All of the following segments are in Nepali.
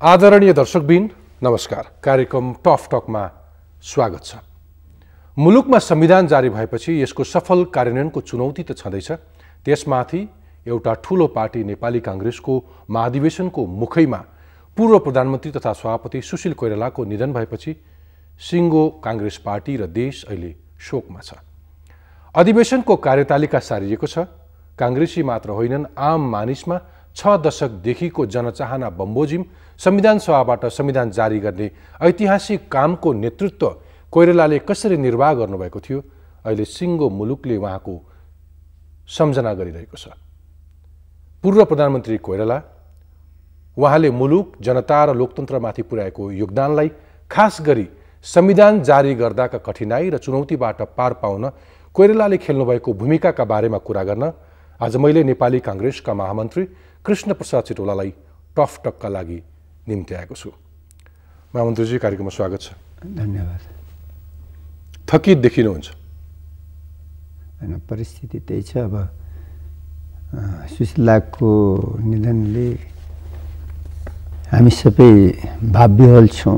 आदरणीय दर्शकबिन नमस्कार। कार्यक्रम टफ टकमा स्वागत छ। मुलुकमा संविधान जारी भएपछि यसको सफल कार्यान्वयनको चुनौती त छँदैछ, त्यसमाथि एउटा ठूलो पार्टी नेपाली कांग्रेसको महाधिवेशनको मुखैमा पूर्व प्रधानमन्त्री तथा सभापति सुशील कोइरालाको निधन भएपछि सिङ्गो कांग्रेस पार्टी र देश अहिले शोकमा छ। अधिवेशनको कार्यतालिका सारिएको छ। कांग्रेसी मात्र होइनन्, आम मानिसमा 6 दशकदेखिको जनचाहना बमोजिम संविधान सभाबाट संविधान जारी गर्ने ऐतिहासिक कामको नेतृत्व कोइरालाले कसरी निर्वाह गर्नुभएको थियो, अहिले सिङ्गो मुलुकले उहाँको सम्झना गरिरहेको छ। पूर्व प्रधानमन्त्री कोइराला, उहाँले मुलुक, जनता र लोकतन्त्रमाथि पुर्याएको योगदानलाई, खास गरी संविधान जारी गर्दाका कठिनाई र चुनौतीबाट पार पाउन कोइरालाले खेल्नुभएको भूमिकाका बारेमा कुरा गर्न आज मैले नेपाली कांग्रेसका महामन्त्री कृष्ण प्रसाद सिटौलालाई टफ टकका लागि निम्ति आएको छु। महामन्त्रीजी, कार्यक्रममा स्वागत छ। धन्यवाद। थकित देखिनुहुन्छ? हैन, परिस्थिति त्यही छ। अब सुशीलाको निधनले हामी सबै भावविह्वल छौँ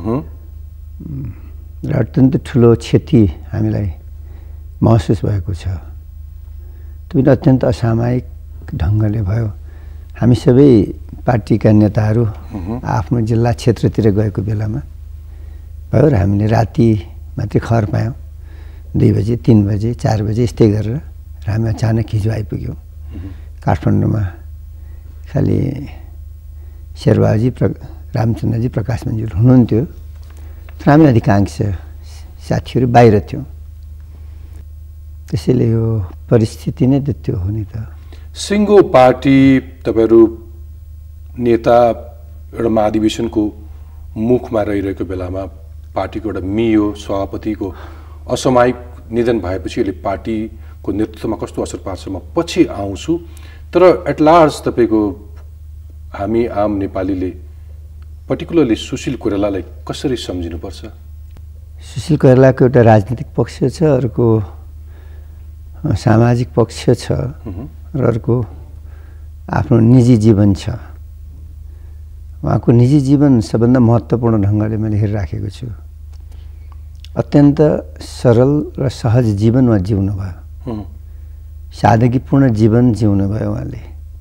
र अत्यन्त ठुलो क्षति हामीलाई महसुस भएको छ। त्यो पनि अत्यन्त असामयिक ढङ्गले भयो। हामी सबै पार्टीका नेताहरू आफ्नो जिल्ला क्षेत्रतिर गएको बेलामा भयो र हामीले राति मात्रै खबर पायौँ। 2 बजे, 3 बजे, 4 बजे यस्तै गरेर हामी अचानक हिजो आइपुग्यौँ काठमाडौँमा। खालि शेरबहादुरजी, रामचन्द्रजी, प्रकाशमन्जीहरू हुनुहुन्थ्यो, तर हामी अधिकांश साथीहरू बाहिर थियौँ। त्यसैले यो परिस्थिति नै त्यो हो नि त। सिङ्गो पार्टी, तपाईहरू नेता एउटा महाधिवेशनको मुखमा रहिरहेको बेलामा पार्टीको एउटा मियो सभापतिको असामयिक निधन भएपछि यसले पार्टीको नेतृत्वमा कस्तो असर पार्छ म पछि आउँछु। तर एट लार्ज तपाईँको हामी आम नेपालीले पर्टिकुलरली सुशील कोइरालालाई कसरी सम्झिनुपर्छ? सुशील कोइरालाको एउटा राजनीतिक पक्ष छ, अर्को सामाजिक पक्ष छ र अर्को आफ्नो निजी जीवन छ। उहाँको निजी जीवन सबभन्दा महत्त्वपूर्ण ढङ्गले मैले हेरिराखेको छु। अत्यन्त सरल र सहज जीवन उहाँ जिउनु भयो, सादगीपूर्ण जीवन जिउनु भयो। उहाँले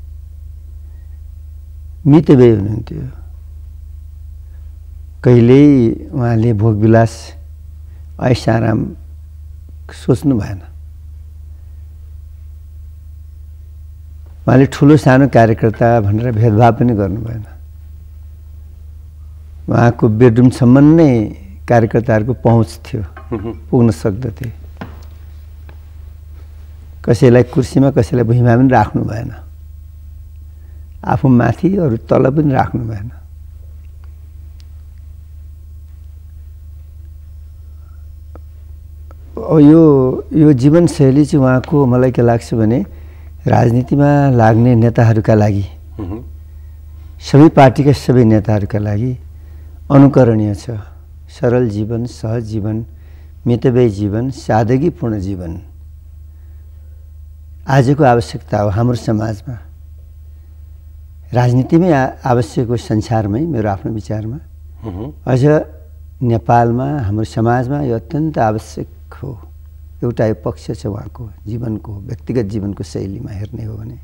मितव्ययी हुनुहुन्थ्यो। कहिल्यै उहाँले भोगविलास, ऐश आराम सोच्नु भएन। उहाँले ठुलो सानो कार्यकर्ता भनेर भेदभाव पनि गर्नु भएन। उहाँको बेडरुमसम्म नै कार्यकर्ताहरूको पहुँच थियो, पुग्न सक्दथे। कसैलाई कुर्सीमा, कसैलाई भुइँमा पनि राख्नु भएन। आफू माथि, अरू तल पनि राख्नु भएन। यो जीवनशैली चाहिँ उहाँको, मलाई के लाग्छ भने, राजनीतिमा लाग्ने नेताहरूका लागि, सबै पार्टीका सबै नेताहरूका लागि अनुकरणीय छ। सरल जीवन, सहज जीवन, मितव्ययी जीवन, सादगीपूर्ण जीवन आजको आवश्यकता हो हाम्रो समाजमा। राजनीतिमै आवश्यक हो संसारमै, मेरो आफ्नो विचारमा। अझ नेपालमा, हाम्रो समाजमा यो अत्यन्त आवश्यक हो। एउटा यो पक्ष छ उहाँको जीवनको, व्यक्तिगत जीवनको शैलीमा हेर्ने हो भने।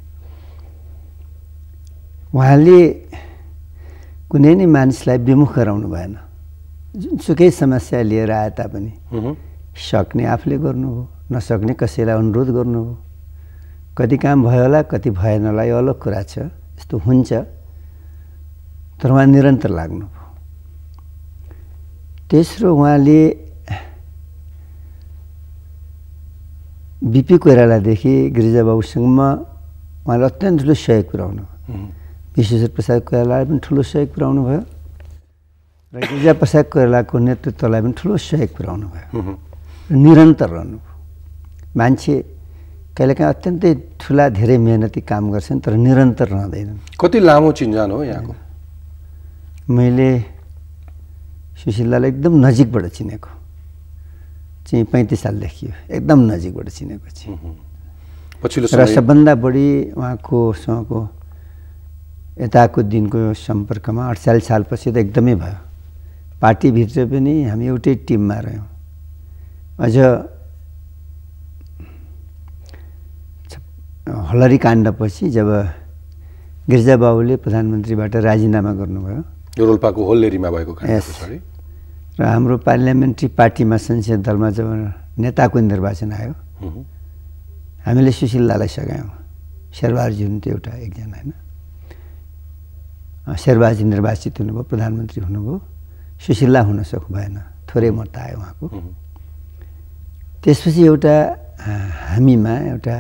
उहाँले कुनै नै मानिसलाई विमुख गराउनु भएन। जुनसुकै समस्या लिएर आए तापनि सक्ने आफूले गर्नुभयो, नसक्ने कसैलाई अनुरोध गर्नुभयो। कति काम भयो होला, कति भएन होला, यो अलग कुरा छ, यस्तो हुन्छ। तर उहाँ निरन्तर लाग्नुभयो। तेस्रो, उहाँले बिपी कोइरालादेखि गिरिजाबाबुसँग उहाँले अत्यन्त ठुलो सहयोग पुर्याउनु भयो। विश्वेश्वर प्रसाद कोइरालालाई पनि ठुलो सहयोग पुर्याउनु भयो र गिरिजा प्रसाद कोइरालाको नेतृत्वलाई पनि ठुलो सहयोग पुर्याउनु भयो। निरन्तर रहनुभयो। मान्छे कहिलेकाहीँ अत्यन्तै ठुला, धेरै मेहनती काम गर्छन्, तर निरन्तर रहँदैनन्। कति लामो चिन्जान हो यहाँको? मैले सुशीलालाई एकदम नजिकबाट चिनेको चाहिँ 35 सालदेखि, एकदम नजिकबाट चिनेको चाहिँ। र सबभन्दा बढी उहाँकोसँगको यताको दिनको सम्पर्कमा 48 सालपछि त एकदमै भयो। पार्टीभित्र पनि हामी एउटै टिममा रह्यौँ। अझ हलरी काण्डपछि जब गिरिजाबाबुले प्रधानमन्त्रीबाट राजीनामा गर्नुभयो, रोल्पाको होल्लेरीमा भएको पछाडि, र हाम्रो पार्लियामेन्ट्री पार्टीमा संसदीय दलमा जब नेताको निर्वाचन आयो, हामीले सुशीलालाई सघायौँ। शेरबहादुरजी हुनुहुन्थ्यो एउटा एकजना, होइन, शेरबहादुरजी निर्वाचित हुनुभयो, प्रधानमन्त्री हुनुभयो, सुशीला हुन सक्नु भएन, थोरै मत आयो उहाँको। त्यसपछि एउटा हामीमा एउटा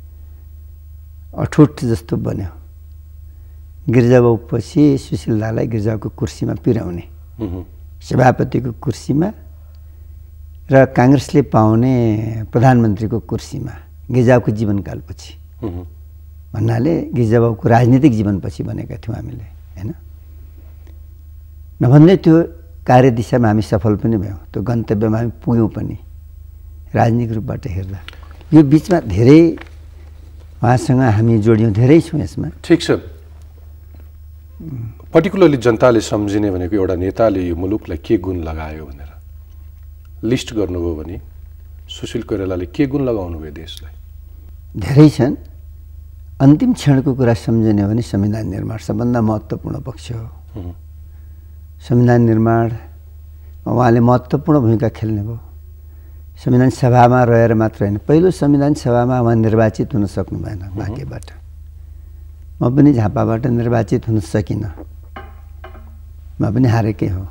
अठोट जस्तो बन्यो। गिरिजाबाबु पछि सुशीलालाई गिरिजाबाबुको कुर्सीमा पिराउने, सभापतिको कुर्सीमा र काङ्ग्रेसले पाउने प्रधानमन्त्रीको कुर्सीमा गिरिजाबाबुको जीवनकालपछि भन्नाले गिरिजाबाबुको राजनीतिक जीवनपछि बनेका थियौँ हामीले, होइन। नभन्दै त्यो कार्यदिशामा हामी सफल पनि भयौँ, त्यो गन्तव्यमा हामी पुग्यौँ पनि राजनीतिक रूपबाट हेर्दा। यो बिचमा धेरै उहाँसँग हामी जोडियौँ, धेरै छौँ यसमा। ठिक छ। पर्टिकुलरली जनताले सम्झिने भनेको एउटा नेताले यो मुलुकलाई के गुण लगायो भनेर लिस्ट गर्नुभयो भने सुशील कोइरालाले के गुण लगाउनु भयो देशलाई? धेरै छन्। अन्तिम क्षणको कुरा सम्झिने हो भने संविधान निर्माण सबभन्दा महत्त्वपूर्ण पक्ष हो। संविधान निर्माण उहाँले महत्त्वपूर्ण भूमिका खेल्नुभयो। संविधान सभामा रहेर मात्र होइन, पहिलो संविधान सभामा उहाँ निर्वाचित हुन सक्नु भएन भाग्यबाट। म पनि झापाबाट निर्वाचित हुन सकिनँ, म पनि हारेकै हो।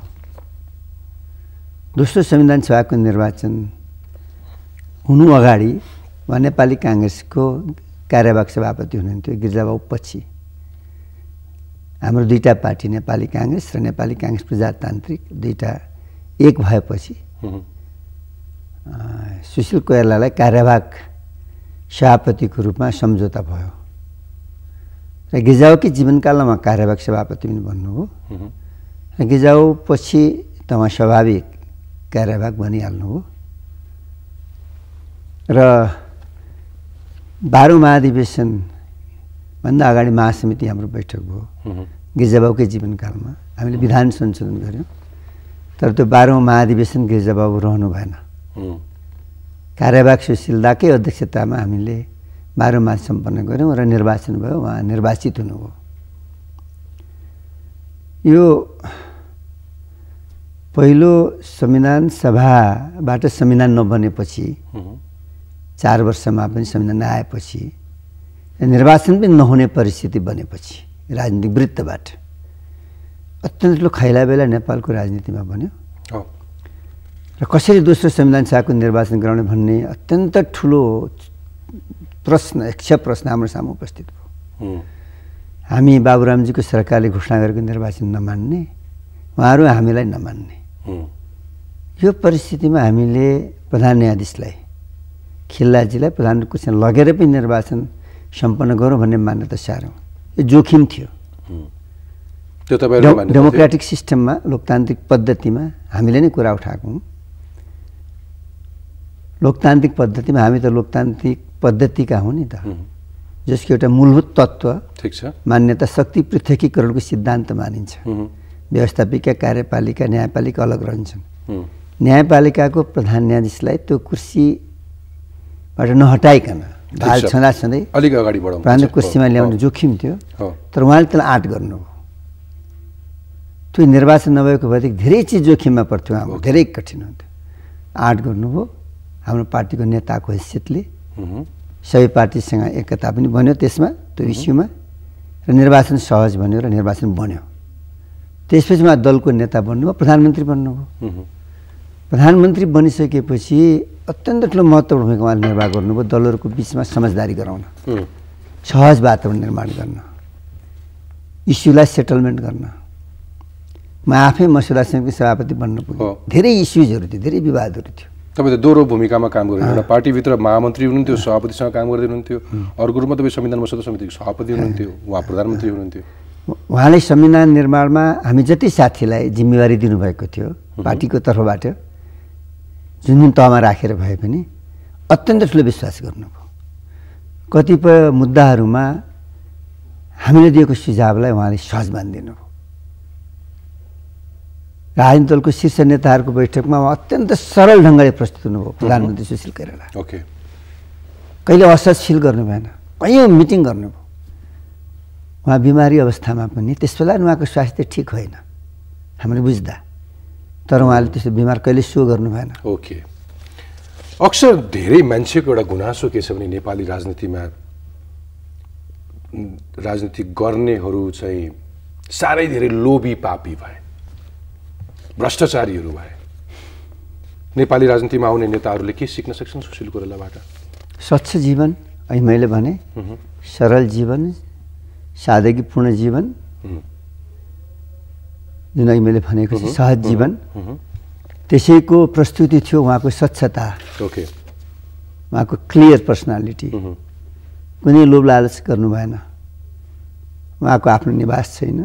दोस्रो संविधान सभाको निर्वाचन हुनु अगाडि उहाँ नेपाली काङ्ग्रेसको कार्यवाहक सभापति हुनुहुन्थ्यो, गिरिजाबाबु पछि। हाम्रो दुईटा पार्टी नेपाली काङ्ग्रेस र नेपाली काङ्ग्रेस प्रजातान्त्रिक दुईटा एक भएपछि सुशील कोइरालालाई कार्यवाहक सभापतिको रूपमा सम्झौता भयो र गिरिजाबाबुकै जीवनकालमा उहाँ कार्यवाहक सभापति पनि बन्नुभयो र गिरिजाबाबु पछि त उहाँ स्वाभाविक कार्यवाहक बनिहाल्नुभयो र 12औं महाधिवेशनभन्दा अगाडि महासमिति हाम्रो बैठक भयो गिरिजाबाबुकै जीवनकालमा। हामीले विधान संशोधन गऱ्यौँ, तर त्यो 12औं महाधिवेशन गिरिजाबाबु रहनु भएन। कार्यवाहक सुशीलदाकै अध्यक्षतामा हामीले 12औं महाधिवेशन सम्पन्न गऱ्यौँ र निर्वाचन भयो, उहाँ निर्वाचित हुनुभयो। यो पहिलो संविधान सभाबाट संविधान नबनेपछि 4 वर्षमा पनि संविधान आएपछि निर्वाचन पनि नहुने परिस्थिति बनेपछि राजनीतिक वृत्तबाट अत्यन्त ठुलो खैला बेला नेपालको राजनीतिमा बन्यो र कसरी दोस्रो संविधान सभाको निर्वाचन गराउने भन्ने अत्यन्त ठुलो प्रश्न, प्रश्न हाम्रो सामु उपस्थित भयो। हामी बाबुरामजीको सरकारले घोषणा गरेको निर्वाचन नमान्ने, उहाँहरू हामीलाई नमान्ने, यो परिस्थितिमा हामीले प्रधान न्यायाधीशलाई, खिल्लाजीलाई प्रधान कुर्सीमा लगेर पनि निर्वाचन सम्पन्न गरौँ भन्ने मान्यता सार्यौँ। यो जोखिम थियो। डेमोक्रेटिक सिस्टममा, लोकतान्त्रिक पद्धतिमा हामीले नै कुरा उठाएको हौँ। लोकतान्त्रिक पद्धतिमा हामी त लोकतान्त्रिक पद्धतिका हौँ नि त, जसको एउटा मूलभूत तत्त्व ठिक छ मान्यता शक्ति पृथकीकरणको सिद्धान्त मानिन्छ। व्यवस्थापिका, कार्यपालिका, न्यायपालिका अलग रहन्छन्। न्यायपालिकाको प्रधान न्यायाधीशलाई त्यो कुर्सीबाट नहटाइकन भाल छँदाछँदै अलिक अगाडि बढाउनु प्रधान कुर्सीमा ल्याउने जोखिम थियो, तर उहाँले त्यसलाई आँट गर्नुभयो। त्यो निर्वाचन नभएको भएदेखि धेरै चिज जोखिममा पर्थ्यो, हाम्रो धेरै कठिन हुन्थ्यो। आँट गर्नुभयो हाम्रो पार्टीको नेताको हैसियतले। सबै पार्टीसँग एकता पनि बन्यो त्यसमा, त्यो इस्युमा, र निर्वाचन सहज बन्यो र निर्वाचन बन्यो। त्यसपछि उहाँ दलको नेता बन्नुभयो, प्रधानमन्त्री बन्नुभयो। प्रधानमन्त्री बनिसकेपछि अत्यन्त ठुलो महत्त्वपूर्ण भूमिका उहाँले निर्वाह गर्नुभयो दलहरूको बिचमा समझदारी गराउन, सहज वातावरण निर्माण गर्न, इस्युलाई सेटलमेन्ट गर्न। म आफै मसौदा समितिको सभापति बन्न पुगेँ। धेरै इस्युजहरू थियो, धेरै विवादहरू थियो। तपाईँ त दोहोरो भूमिकामा काम गर्नु, एउटा पार्टीभित्र महामन्त्री हुनुहुन्थ्यो, सभापतिसँग काम गर्दै हुनुहुन्थ्यो, अर्को रूपमा तपाईँ संविधान मसौदा समितिको सभापति हुनुहुन्थ्यो, उहाँ प्रधानमन्त्री हुनुहुन्थ्यो। उहाँले संविधान निर्माणमा हामी जति साथीलाई जिम्मेवारी दिनुभएको थियो पार्टीको तर्फबाट, जुन जुन तहमा राखेर भए पनि अत्यन्त ठुलो विश्वास गर्नुभयो। कतिपय मुद्दाहरूमा हामीले दिएको सुझावलाई उहाँले सहज मानिदिनु भयो। राजनीतिक दलको शीर्ष नेताहरूको बैठकमा उहाँ अत्यन्त सरल ढङ्गले प्रस्तुत हुनुभयो प्रधानमन्त्री सुशील कोइराला। ओके, कहिले असहज फिल गर्नु भएन, कहीँ मिटिङ गर्नुभयो। उहाँ बिमारी अवस्थामा पनि त्यसबेला उहाँको स्वास्थ्य ठिक होइन हामीले बुझ्दा, तर उहाँले त्यस्तो बिमार कहिले सो गर्नु भएन। ओके, अक्सर धेरै मान्छेको एउटा गुनासो के छ भने नेपाली राजनीतिमा राजनीति गर्नेहरू चाहिँ साह्रै धेरै लोभी पापी भए, भ्रष्टाचारीहरू भए। नेपाली राजनीतिमा आउने नेताहरूले के सिक्न सक्छन् सुशील कोइरालाबाट? स्वच्छ जीवन, अहिले मैले भने सरल जीवन, सादगीपूर्ण जीवन, जुन अहिले मैले भनेको छु सहज जीवन, त्यसैको प्रस्तुति थियो उहाँको स्वच्छता। ओके, उहाँको क्लियर पर्सनालिटी, कुनै लोभ लालच गर्नु भएन। उहाँको आफ्नो निवास छैन,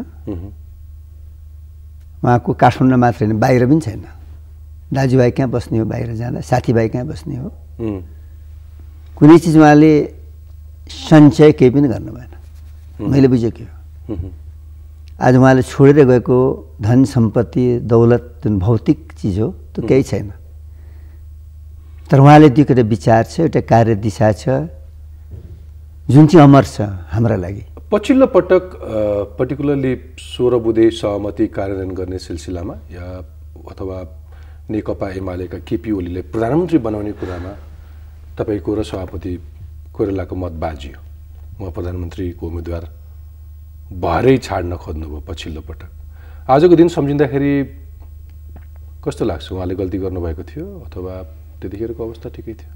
उहाँको काठमाडौँ मात्र होइन बाहिर पनि छैन। दाजुभाइ कहाँ बस्ने हो, बाहिर जाँदा साथीभाइ कहाँ बस्ने हो, कुनै चिज उहाँले सञ्चय केही पनि गर्नु भएन। मैले बुझेको हो आज उहाँले छोडेर गएको धन सम्पत्ति दौलत जुन भौतिक चिज हो त्यो केही छैन, तर उहाँले दिएको एउटा विचार छ, एउटा कार्य दिशा छ जुन चाहिँ अमर छ हाम्रा लागि। पछिल्लो पटक पर्टिकुलरली 16 बुँदे सहमति कार्यान्वयन गर्ने सिलसिलामा या अथवा नेकपा एमालेका केपी ओलीलाई प्रधानमन्त्री बनाउने कुरामा तपाईको र सभापति कोइरालाको मत बाजियो। उहाँ प्रधानमन्त्रीको उम्मेदवार भएरै छाड्न खोज्नुभयो पछिल्लो पटक। आजको दिन सम्झिँदाखेरि कस्तो लाग्छ? उहाँले गल्ती गर्नुभएको थियो अथवा त्यतिखेरको अवस्था ठिकै थियो?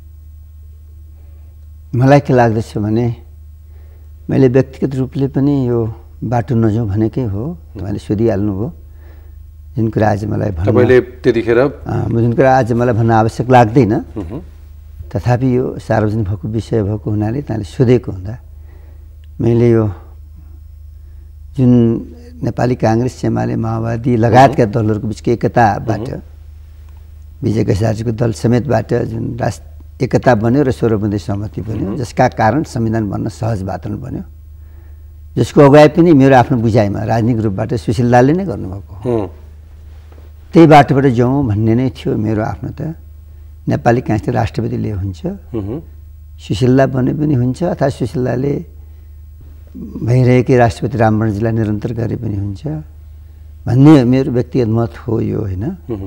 मलाई के लाग्दछ भने मैले व्यक्तिगत रूपले पनि यो बाटो नजाउँ भनेकै हो। उहाँले सोधिहाल्नुभयो जुन कुरा आज मलाई भन्नु, तपाईँले त्यतिखेर जुन कुरा आज मलाई भन्न आवश्यक लाग्दैन, तथापि यो सार्वजनिक भएको विषय भएको हुनाले उहाँले सोधेको हुँदा मैले यो जुन नेपाली काङ्ग्रेस एमाले माओवादी लगायतका दलहरूको बिचको एकताबाट, विजय केसारजीको दल समेतबाट जुन एकता बन्यो र 16 बुँदे सहमति बन्यो, जसका कारण संविधान बन्न सहज वातावरण बन्यो, जसको अगुवाई पनि मेरो आफ्नो बुझाइमा राजनीतिक रूपबाट सुशील दालले नै गर्नुभएको हो। त्यही बाटोबाट जाउँ भन्ने नै थियो मेरो आफ्नो। त नेपाली काङ्ग्रेसले राष्ट्रपतिले हुन्छ, सुशील दा बने पनि हुन्छ, अथवा सुशील दाले भइरहेकै राष्ट्रपति रामवरणजीलाई निरन्तर गरे पनि हुन्छ भन्ने मेरो व्यक्तिगत मत हो यो, होइन।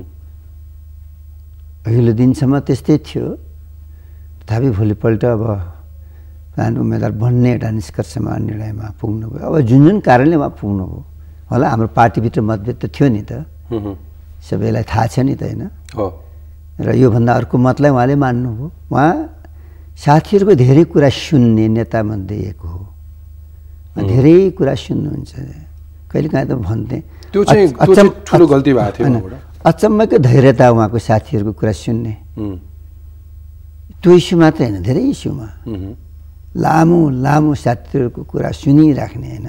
अघिल्लो दिनसम्म त्यस्तै थियो, तथापि भोलिपल्ट अब प्रधान उम्मेदवार बन्ने एउटा निष्कर्षमा निर्णयमा पुग्नुभयो। अब जुन जुन कारणले उहाँ पुग्नुभयो होला, हाम्रो पार्टीभित्र मतभेद त थियो नि त, सबैलाई थाहा छ नि त, होइन। र योभन्दा अर्को मतलाई उहाँले मान्नुभयो। उहाँ साथीहरूको धेरै कुरा सुन्ने नेतामध्ये एक हो, धेरै कुरा सुन्नुहुन्छ। कहिलेकाहीँ त भन्थे त्यो चाहिँ ठुलो गल्ती भएको थियो। अचम्मको धैर्यता उहाँको साथीहरूको कुरा सुन्ने, त्यो इस्यु मात्र होइन धेरै इस्युमा लामो लामो साथीहरूको कुरा सुनिराख्ने, होइन।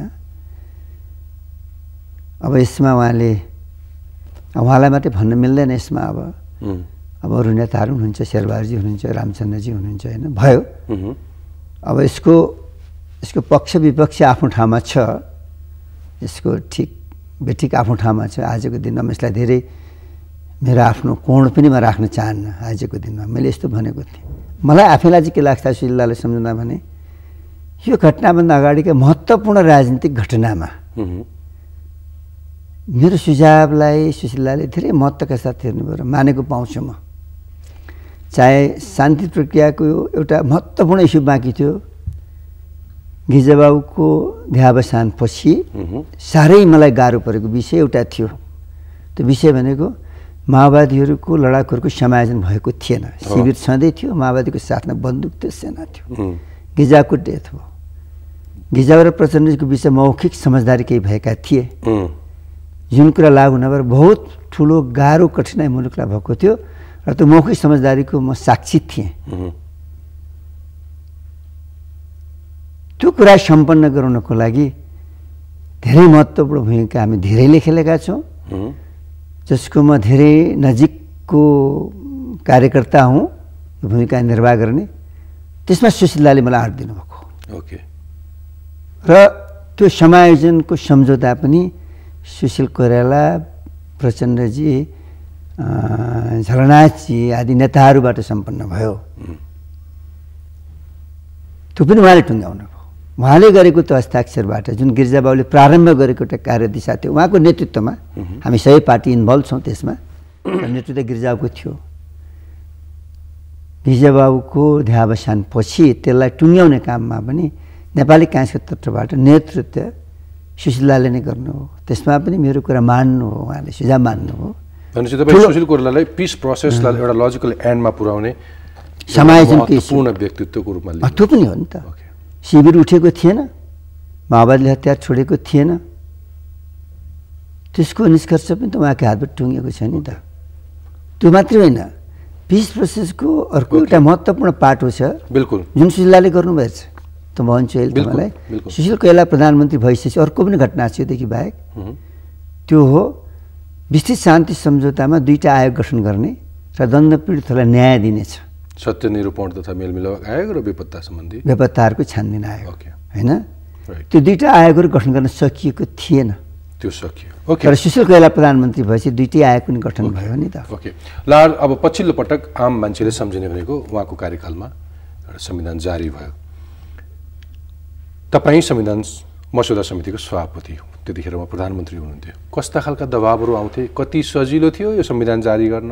अब यसमा उहाँलाई मात्रै भन्न मिल्दैन यसमा। अब अरू नेताहरू हुनुहुन्छ, शेरबहादुरजी हुनुहुन्छ, रामचन्द्रजी हुनुहुन्छ, होइन, भयो। अब यसको पक्ष विपक्ष आफ्नो ठाउँमा छ, यसको ठिक बेठिक आफ्नो ठाउँमा छ। आजको दिनमा यसलाई धेरै मेरो आफ्नो कोण पनि म राख्न चाहन्न। आजको दिनमा मैले यस्तो भनेको थिएँ, मलाई आफैलाई चाहिँ के लाग्छ सुशील दाले सम्झँदा भने यो घटनाभन्दा अगाडिका महत्त्वपूर्ण राजनीतिक घटनामा मेरो सुझावलाई सुशील दाले धेरै महत्त्वका साथ हेर्नुभयो र मानेको पाउँछु म। चाहे शान्ति प्रक्रियाको एउटा महत्त्वपूर्ण इस्यु बाँकी थियो, गिजाबाबुको देहावसानपछि साह्रै मलाई गाह्रो परेको विषय एउटा थियो। त्यो विषय भनेको माओवादीहरूको लडाकुहरूको समायोजन भएको थिएन, शिविर छँदै थियो, माओवादीको साथमा बन्दुक थियो, सेना थियो, गिजाको डेथ हो। गिजा र प्रचण्डजीको बिचमा मौखिक समझदारी केही भएका थिए, जुन कुरा लागु नभएर बहुत ठुलो गाह्रो कठिनाइ मुलुकलाई भएको थियो, र त्यो मौखिक समझदारीको म साक्षी थिएँ। त्यो कुरा सम्पन्न गराउनको लागि धेरै महत्त्वपूर्ण भूमिका हामी धेरैले खेलेका छौँ, जसको म धेरै नजिकको कार्यकर्ता हुँ, भूमिका निर्वाह गर्ने। त्यसमा सुशील दाले मलाई आँट दिनुभएको। ओके। र त्यो समायोजनको सम्झौता पनि सुशील कोइराला, प्रचण्डजी, झलनाथजी आदि नेताहरूबाट सम्पन्न भयो। त्यो पनि उहाँले टुङ्ग्याउनु भयो। उहाँले गरेको त्यो हस्ताक्षरबाट जुन गिरिजाबाबुले प्रारम्भ गरेको एउटा कार्यदिशा थियो, उहाँको नेतृत्वमा हामी सबै पार्टी इन्भल्भ छौँ त्यसमा, नेतृत्व गिरिजाबाबुको थियो। गिरिजाबाबुको देहावसानपछि त्यसलाई टुङ्ग्याउने काममा पनि नेपाली काङ्ग्रेसको तर्फबाट नेतृत्व सुशीलले नै गर्नु हो। त्यसमा पनि मेरो कुरा मान्नु हो, उहाँले सुझाव मान्नु हो। भनेपछि तपाईँ सुशील कोइरालालाई पिस प्रोसेसलाई एउटा लजिकल एन्डमा पुर्याउने समायोजनको पूर्ण व्यक्तित्वको रूपमा लिनु। त्यो पनि हो नि त। शिविर उठेको थिएन, माओवादीले हतियार छोडेको थिएन, त्यसको निष्कर्ष पनि त उहाँको हातबाट टुङ्गेको छ नि त। त्यो मात्रै होइन, पिस प्रोसेसको अर्को एउटा महत्त्वपूर्ण पाटो छ बिल्कुल जुन सुशीलले गर्नुभएको छ। त म भन्छु अहिले तपाईँलाई, सुशील कोइराला प्रधानमन्त्री भइसकेपछि अर्को पनि घटना छ योदेखि बाहेक, त्यो हो विस्तृत शान्ति सम्झौतामा 2टा आयोग गठन गर्ने र दण्डपीडितहरूलाई न्याय दिनेछ। सत्य निरूपण तथा मेलमिलाप आयोग र बेपत्ता सम्बन्धी बेपत्ताहरूको छानबिन आयोग होइन। Right. त्यो 2टा आयोगहरू गठन गर्न सकिएको थिएन, त्यो सकियो। ओके, तर सुशील कोइराला प्रधानमन्त्री भएपछि 2टी आयोग पनि गठन भयो नि त। ओके, लाल अब पछिल्लो पटक आम मान्छेले सम्झिने भनेको उहाँको कार्यकालमा एउटा संविधान जारी भयो। तपाईँ संविधान मस्यौदा समितिको सभापति हो, त्यतिखेर उहाँ प्रधानमन्त्री हुनुहुन्थ्यो। कस्ता खालका दबाबहरू आउँथे? कति सजिलो थियो यो संविधान जारी गर्न?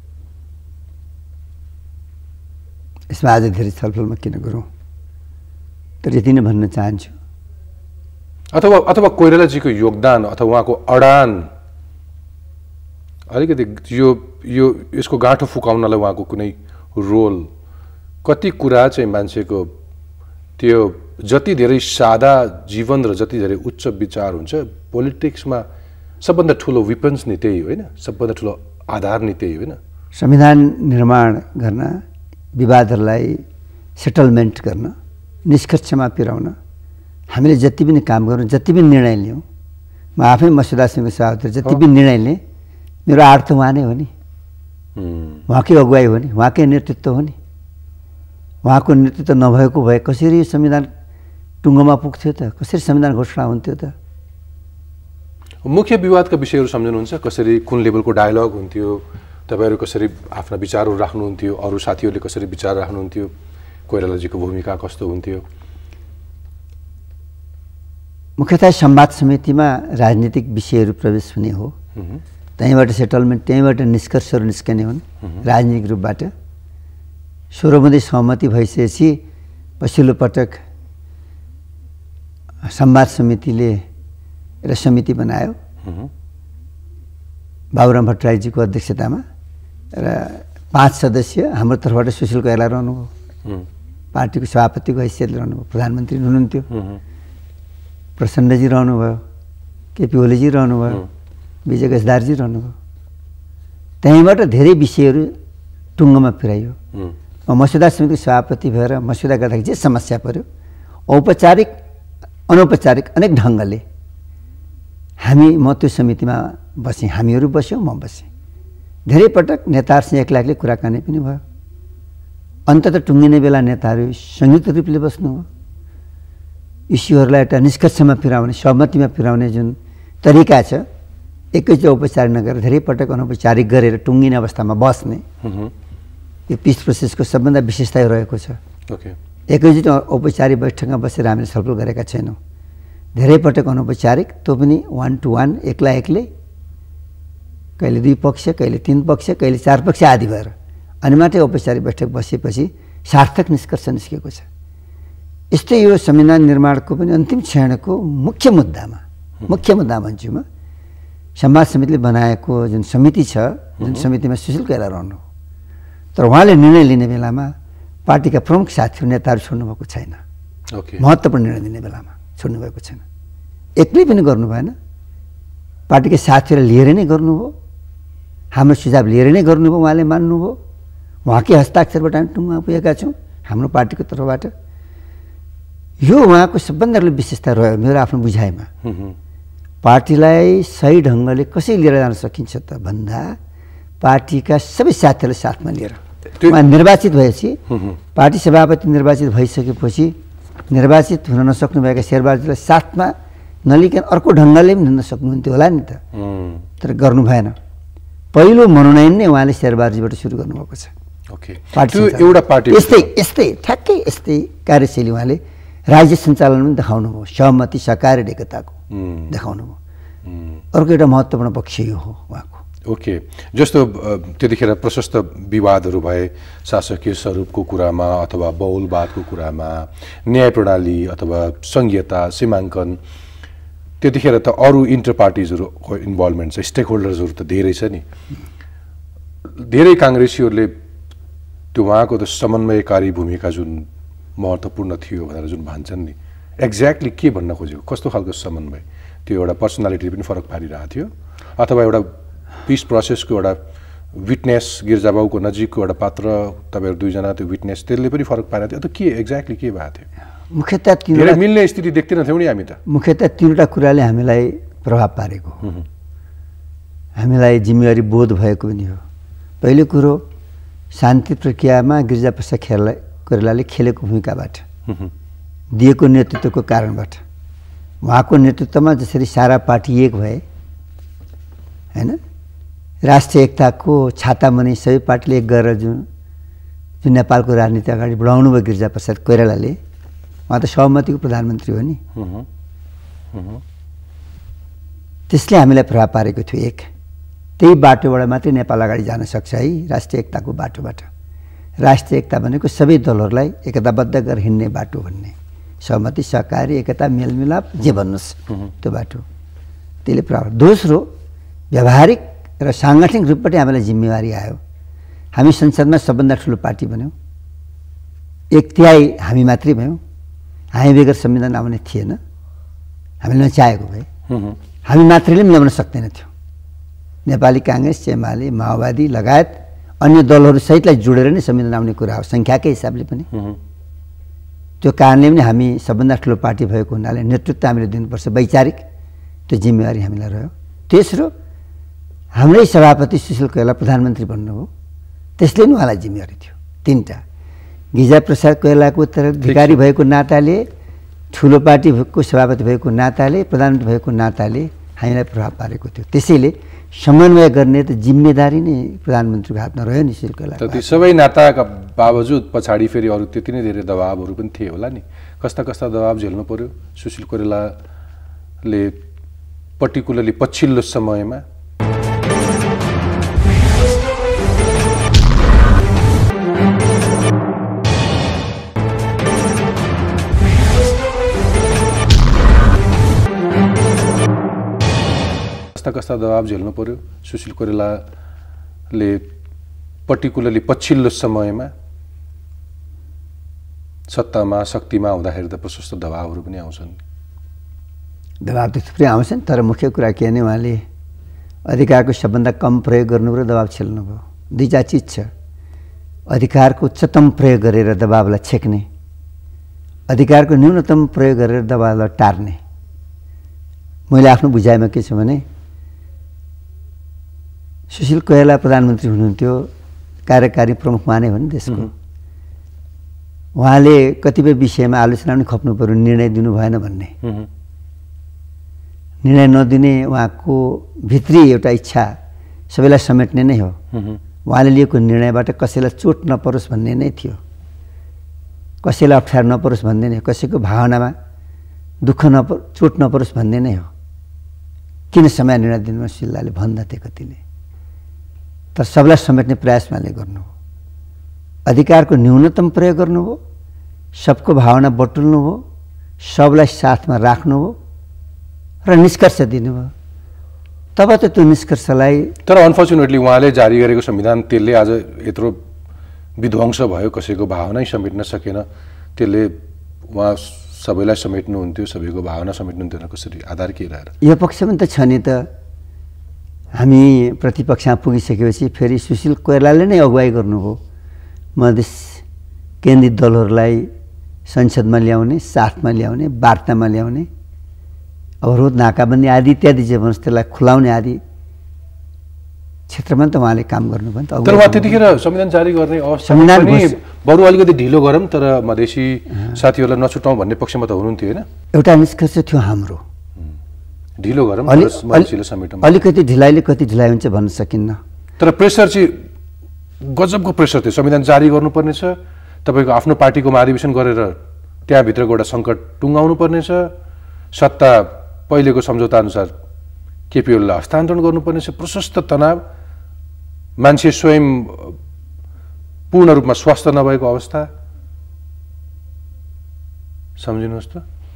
यसमा आज धेरै छलफलमा किन गरौँ, तर यति नै भन्न चाहन्छु। अथवा कोइरालाजीको योगदान अथवा उहाँको अडान अलिकति यो यसको गाँठो फुकाउनलाई उहाँको कुनै रोल, कति कुरा चाहिँ मान्छेको त्यो जति धेरै सादा जीवन र जति धेरै उच्च विचार हुन्छ पोलिटिक्समा सबभन्दा ठुलो विपन्स नि त्यही होइन, सबभन्दा ठुलो आधार नि त्यही होइन। संविधान निर्माण गर्न, विवादहरूलाई सेटलमेन्ट गर्न, निष्कर्षमा पुर्याउन हामीले जति पनि काम गरौँ, जति पनि निर्णय लियौँ, म आफै मस्यौदा समितिको सभापति जति पनि निर्णय लिएँ, मेरो आड त उहाँ नै हो नि, उहाँकै अगुवाई हो नि, उहाँकै नेतृत्व हो नि। उहाँको नेतृत्व नभएको भए कसरी संविधान टुङ्गोमा पुग्थ्यो त, कसरी संविधान घोषणा हुन्थ्यो त? मुख्य विवादका विषयहरू सम्झनुहुन्छ? कसरी कुन लेभलको डायलग हुन्थ्यो, तपाईँहरू कसरी आफ्ना विचारहरू राख्नुहुन्थ्यो, अरू साथीहरूले कसरी विचार राख्नुहुन्थ्यो, कोइरालाजीको भूमिका कस्तो हुन्थ्यो? मुख्यतः संवाद समितिमा राजनीतिक विषयहरू प्रवेश हुने हो, त्यहीँबाट सेटलमेन्ट, त्यहीँबाट निष्कर्षहरू निस्कने हुन् राजनीतिक रूपबाट। 16 बुँदे सहमति भइसकेपछि पछिल्लो पटक संवाद समितिले एउटा समिति बनायो बाबुराम भट्टराईजीको अध्यक्षतामा, र 5 सदस्य हाम्रो तर्फबाट सुशील कोइराला रहनुभयो, पार्टीको सभापतिको हैसियतले रहनुभयो, प्रधानमन्त्री हुनुहुन्थ्यो, प्रचण्डजी रहनुभयो, केपी ओलीजी रहनुभयो, विजय गजदारजी रहनुभयो। त्यहीँबाट धेरै विषयहरू टुङ्गोमा पुर्याइयो। मस्यौदा समितिको सभापति भएर मस्यौदा गर्दाखेरि जे समस्या पर्यो, औपचारिक अनौपचारिक अनेक ढङ्गले म त्यो समितिमा बसेँ, हामीहरू बस्यौँ, म बसेँ। धेरै पटक नेताहरूसँग एक्लै कुराकानी पनि भयो। अन्ततः टुङ्गिने बेला नेताहरू संयुक्त रूपले बस्नु हो। इस्युहरूलाई एउटा निष्कर्षमा पुर्याउने, सहमतिमा पुर्याउने जुन तरिका छ, एकैचोटि औपचारिक नगरेर धेरै पटक अनौपचारिक गरेर टुङ्गिने अवस्थामा बस्ने, यो पिस प्रोसेसको सबभन्दा विशेषता रहेको छ। एकैचोटि औपचारिक बैठकमा बसेर हामीले छलफल गरेका छैनौँ। धेरै पटक अनौपचारिक, त्यो पनि 1 to 1, एक्लै, कहिले 2 पक्ष, कहिले 3 पक्ष, कहिले 4 पक्ष आदि भएर, अनि मात्रै औपचारिक बैठक बसेपछि सार्थक निष्कर्ष निस्केको छ। यस्तै यो संविधान निर्माणको पनि अन्तिम क्षणको मुख्य मुद्दा भन्छु म, संवाद समितिले बनाएको जुन समिति छ, जुन समितिमा सुशील कोइराला रहनु, तर उहाँले निर्णय लिने बेलामा पार्टीका प्रमुख साथीहरू नेताहरू छोड्नुभएको छैन। महत्त्वपूर्ण निर्णय लिने बेलामा छोड्नुभएको छैन। एक्लै पनि गर्नु भएन, पार्टीका साथीहरूलाई लिएर नै गर्नुभयो, हाम्रो सुझाव लिएर नै गर्नुभयो, उहाँले मान्नुभयो। उहाँकै हस्ताक्षरबाट हामी टुङ्गोमा पुगेका छौँ हाम्रो पार्टीको तर्फबाट। यो उहाँको सबभन्दा ठुलो विशेषता रह्यो मेरो आफ्नो बुझाइमा। पार्टीलाई सही ढङ्गले कसरी लिएर जान सकिन्छ त भन्दा पार्टीका सबै साथीहरूलाई साथमा लिएर। उहाँ निर्वाचित भएपछि, पार्टी सभापति निर्वाचित भइसकेपछि निर्वाचित हुन नसक्नुभएका शेरबहादुरजीलाई साथमा नलिकन अर्को ढङ्गले पनि हिँड्न सक्नुहुन्थ्यो होला नि त, तर गर्नु भएन। पहिलो मनोनयन नै उहाँले शेरबहादुरजीबाट सुरु गर्नुभएको छ। एउटा पार्टी यस्तै ठ्याक्कै यस्तै कार्यशैली उहाँले राज्य सञ्चालन पनि देखाउनु भयो, सहमति सहकार एकताको देखाउनु भयो। अर्को एउटा महत्त्वपूर्ण पक्ष यो हो उहाँको। जस्तो त्यतिखेर प्रशस्त विवादहरू भए शासकीय स्वरूपको कुरामा अथवा बहुलवादको कुरामा, न्याय प्रणाली अथवा संघीयता, सीमाङ्कन। त्यतिखेर त अरू इन्टर पार्टिजहरूको इन्भल्भमेन्ट छ, स्टेक होल्डर्सहरू त धेरै छ नि। धेरै काङ्ग्रेसीहरूले त्यो उहाँको त समन्वयकारी भूमिका जुन महत्त्वपूर्ण थियो भनेर जुन भन्छन् नि, एक्ज्याक्टली के भन्न खोजेको? कस्तो खालको समन्वय? त्यो एउटा पर्सनालिटी पनि फरक पारिरहेको थियो अथवा एउटा पिस प्रोसेसको एउटा विटनेस, गिर्जाबाउको नजिकको एउटा पात्र, तपाईँहरू दुईजना त्यो विटनेस, त्यसले पनि फरक पारेको थियो? त के एक्ज्याक्टली के भएको थियो? मुख्यतः धेरै मिल्ने स्थिति देख्दैन थियौँ नि हामी त। मुख्यतः तीनवटा कुराले हामीलाई प्रभाव पारेको, हामीलाई जिम्मेवारी बोध भएको पनि हो। पहिलो कुरो, शान्ति प्रक्रियामा गिरिजाप्रसाद कोइरालाले खेलेको भूमिकाबाट, दिएको नेतृत्वको कारणबाट, उहाँको नेतृत्वमा जसरी सारा पार्टी एक भए हैन, राष्ट्रिय एकताको छाता मुनि सबै पार्टीले एक गरेर जुन नेपालको राजनीति अगाडि बढाउनु भयो गिरिजाप्रसाद कोइरालाले, उहाँ त सहमतिको प्रधानमन्त्री हो नि। त्यसले हामीलाई प्रभाव पारेको थियो। एक त्यही बाटोबाट मात्रै नेपाल अगाडि जान सक्छ है, राष्ट्रिय एकताको बाटोबाट। राष्ट्रिय एकता भनेको सबै दलहरूलाई एकताबद्ध गरेर हिँड्ने बाटो भन्ने, सहमति सहकारी एकता मेलमिलाप जे भन्नुहोस् त्यो बाटो, त्यसले प्रभाव। दोस्रो, व्यावहारिक र साङ्गठनिक रूपबाट हामीलाई जिम्मेवारी आयो। हामी संसदमा सबभन्दा ठुलो पार्टी बन्यौँ, 1/3 हामी मात्रै भयौँ। हामी बेगर संविधान आउने थिएन, हामीले नचाहेको भए हामी मात्रैले पनि ल्याउन सक्दैनथ्यौँ। नेपाली काङ्ग्रेस, एमाले, माओवादी लगायत अन्य दलहरू सहितलाई जोडेर नै संविधान आउने कुरा हो, सङ्ख्याकै हिसाबले पनि। त्यो कारणले पनि हामी सबभन्दा ठुलो पार्टी भएको हुनाले नेतृत्व हामीले दिनुपर्छ, वैचारिक त्यो जिम्मेवारी हामीलाई रह्यो। तेस्रो, हाम्रै सभापति सुशील कोइराला प्रधानमन्त्री बन्नुभयो, त्यसले पनि उहाँलाई जिम्मेवारी थियो। तीनटा, गिरिजाप्रसाद कोइरालाको उत्तराधिकारी भएको नाताले, ठुलो पार्टीको सभापति भएको नाताले, प्रधानमन्त्री भएको नाताले हामीलाई प्रभाव पारेको थियो। त्यसैले समन्वय गर्ने त जिम्मेदारी नै प्रधानमन्त्रीको हातमा रह्यो नि सुशील कोइराला। ती सबै नाताका बावजुद पछाडि फेरि अरू त्यति नै धेरै दबावहरू पनि थिए होला नि। कस्ता कस्ता दबाव झेल्नु पर्यो सुशील कोइरालाले पर्टिकुलरली पछिल्लो समयमा? कस्ता दबाव झेल्नु पर्यो सुशील कोइरालाले पर्टिकुलरली पछिल्लो समयमा? सत्तामा शक्तिमा हुँदाखेरि त प्रशस्त दबावहरू पनि आउँछन्। दबाव त थुप्रै आउँछन्, तर मुख्य कुरा के भने उहाँले अधिकारको सबभन्दा कम प्रयोग गर्नु र दबाव झेल्नु भयो। दुईटा चिज छ, अधिकारको उच्चतम प्रयोग गरेर दबावलाई छेक्ने, अधिकारको न्यूनतम प्रयोग गरेर दबावलाई टार्ने। मैले आफ्नो बुझाइमा के छ भने, सुशील कोइराला प्रधानमन्त्री हुनुहुन्थ्यो, कार्यकारी प्रमुख उहाँ नै हो नि देशको। उहाँले कतिपय विषयमा आलोचना पनि खप्नु पर्यो, निर्णय दिनु भएन भन्ने। निर्णय नदिने उहाँको भित्री एउटा इच्छा सबैलाई समेट्ने नै हो। उहाँले लिएको निर्णयबाट कसैलाई चोट नपरोस् भन्ने नै थियो, कसैलाई अप्ठ्यारो नपरोस् भन्ने नै, कसैको भावनामा दुःख चोट नपरोस् भन्ने नै हो। किन समय निर्णय दिनुमा सुशीलले भन्दथे कतिले, तर सबलाई समेट्ने प्रयास उहाँले गर्नु हो। अधिकारको न्यूनतम प्रयोग गर्नु हो, सबको भावना बटुल्नु हो, सबलाई साथमा राख्नु हो र निष्कर्ष दिनुभयो। तब त त्यो निष्कर्षलाई, तर अनफर्चुनेटली उहाँले जारी गरेको संविधान त्यसले आज यत्रो विध्वंस भयो, कसैको भावनै समेट्न सकेन। त्यसले उहाँ सबैलाई समेट्नुहुन्थ्यो, सबैको भावना समेट्नुहुन्थ्यो, कसरी आधार के रहेर? यो पक्ष पनि त छ नि त। हामी प्रतिपक्षमा पुगिसकेपछि फेरि सुशील कोइरालाले नै अगुवाई गर्नुभयो, मधेस केन्द्रित दलहरूलाई संसदमा ल्याउने, साथमा ल्याउने, वार्तामा ल्याउने, अवरोध नाकाबन्दी आदि इत्यादि जे भन्नुहोस् त्यसलाई खुलाउने आदि क्षेत्रमा त उहाँले काम गर्नुभयो नि त। तर उहाँ त्यतिखेर संविधान जारी गर्ने अवस्थामा पनि बरु अलिकति ढिलो गरौँ तर मधेसी साथीहरूलाई नछुटाउँ भन्ने पक्षमा त हुनुहुन्थ्यो होइन? एउटा निष्कर्ष थियो हाम्रो, ढिलो गरौँ मान्छेले समेटौँ। अलिकति ढिलाइले कति ढिलाइ हुन्छ भन्न सकिन्न। तर प्रेसर चाहिँ गजबको प्रेसर थियो। संविधान जारी गर्नुपर्ने छ, तपाईँको आफ्नो पार्टीको महाधिवेशन गरेर त्यहाँभित्रको एउटा सङ्कट टुङ्गाउनु पर्नेछ, सत्ता पहिलेको सम्झौता अनुसार केपी ओलीलाई हस्तान्तरण गर्नुपर्ने छ, प्रशस्त तनाव, मान्छे स्वयं पूर्ण रूपमा स्वस्थ नभएको अवस्था। सम्झिनुहोस् त,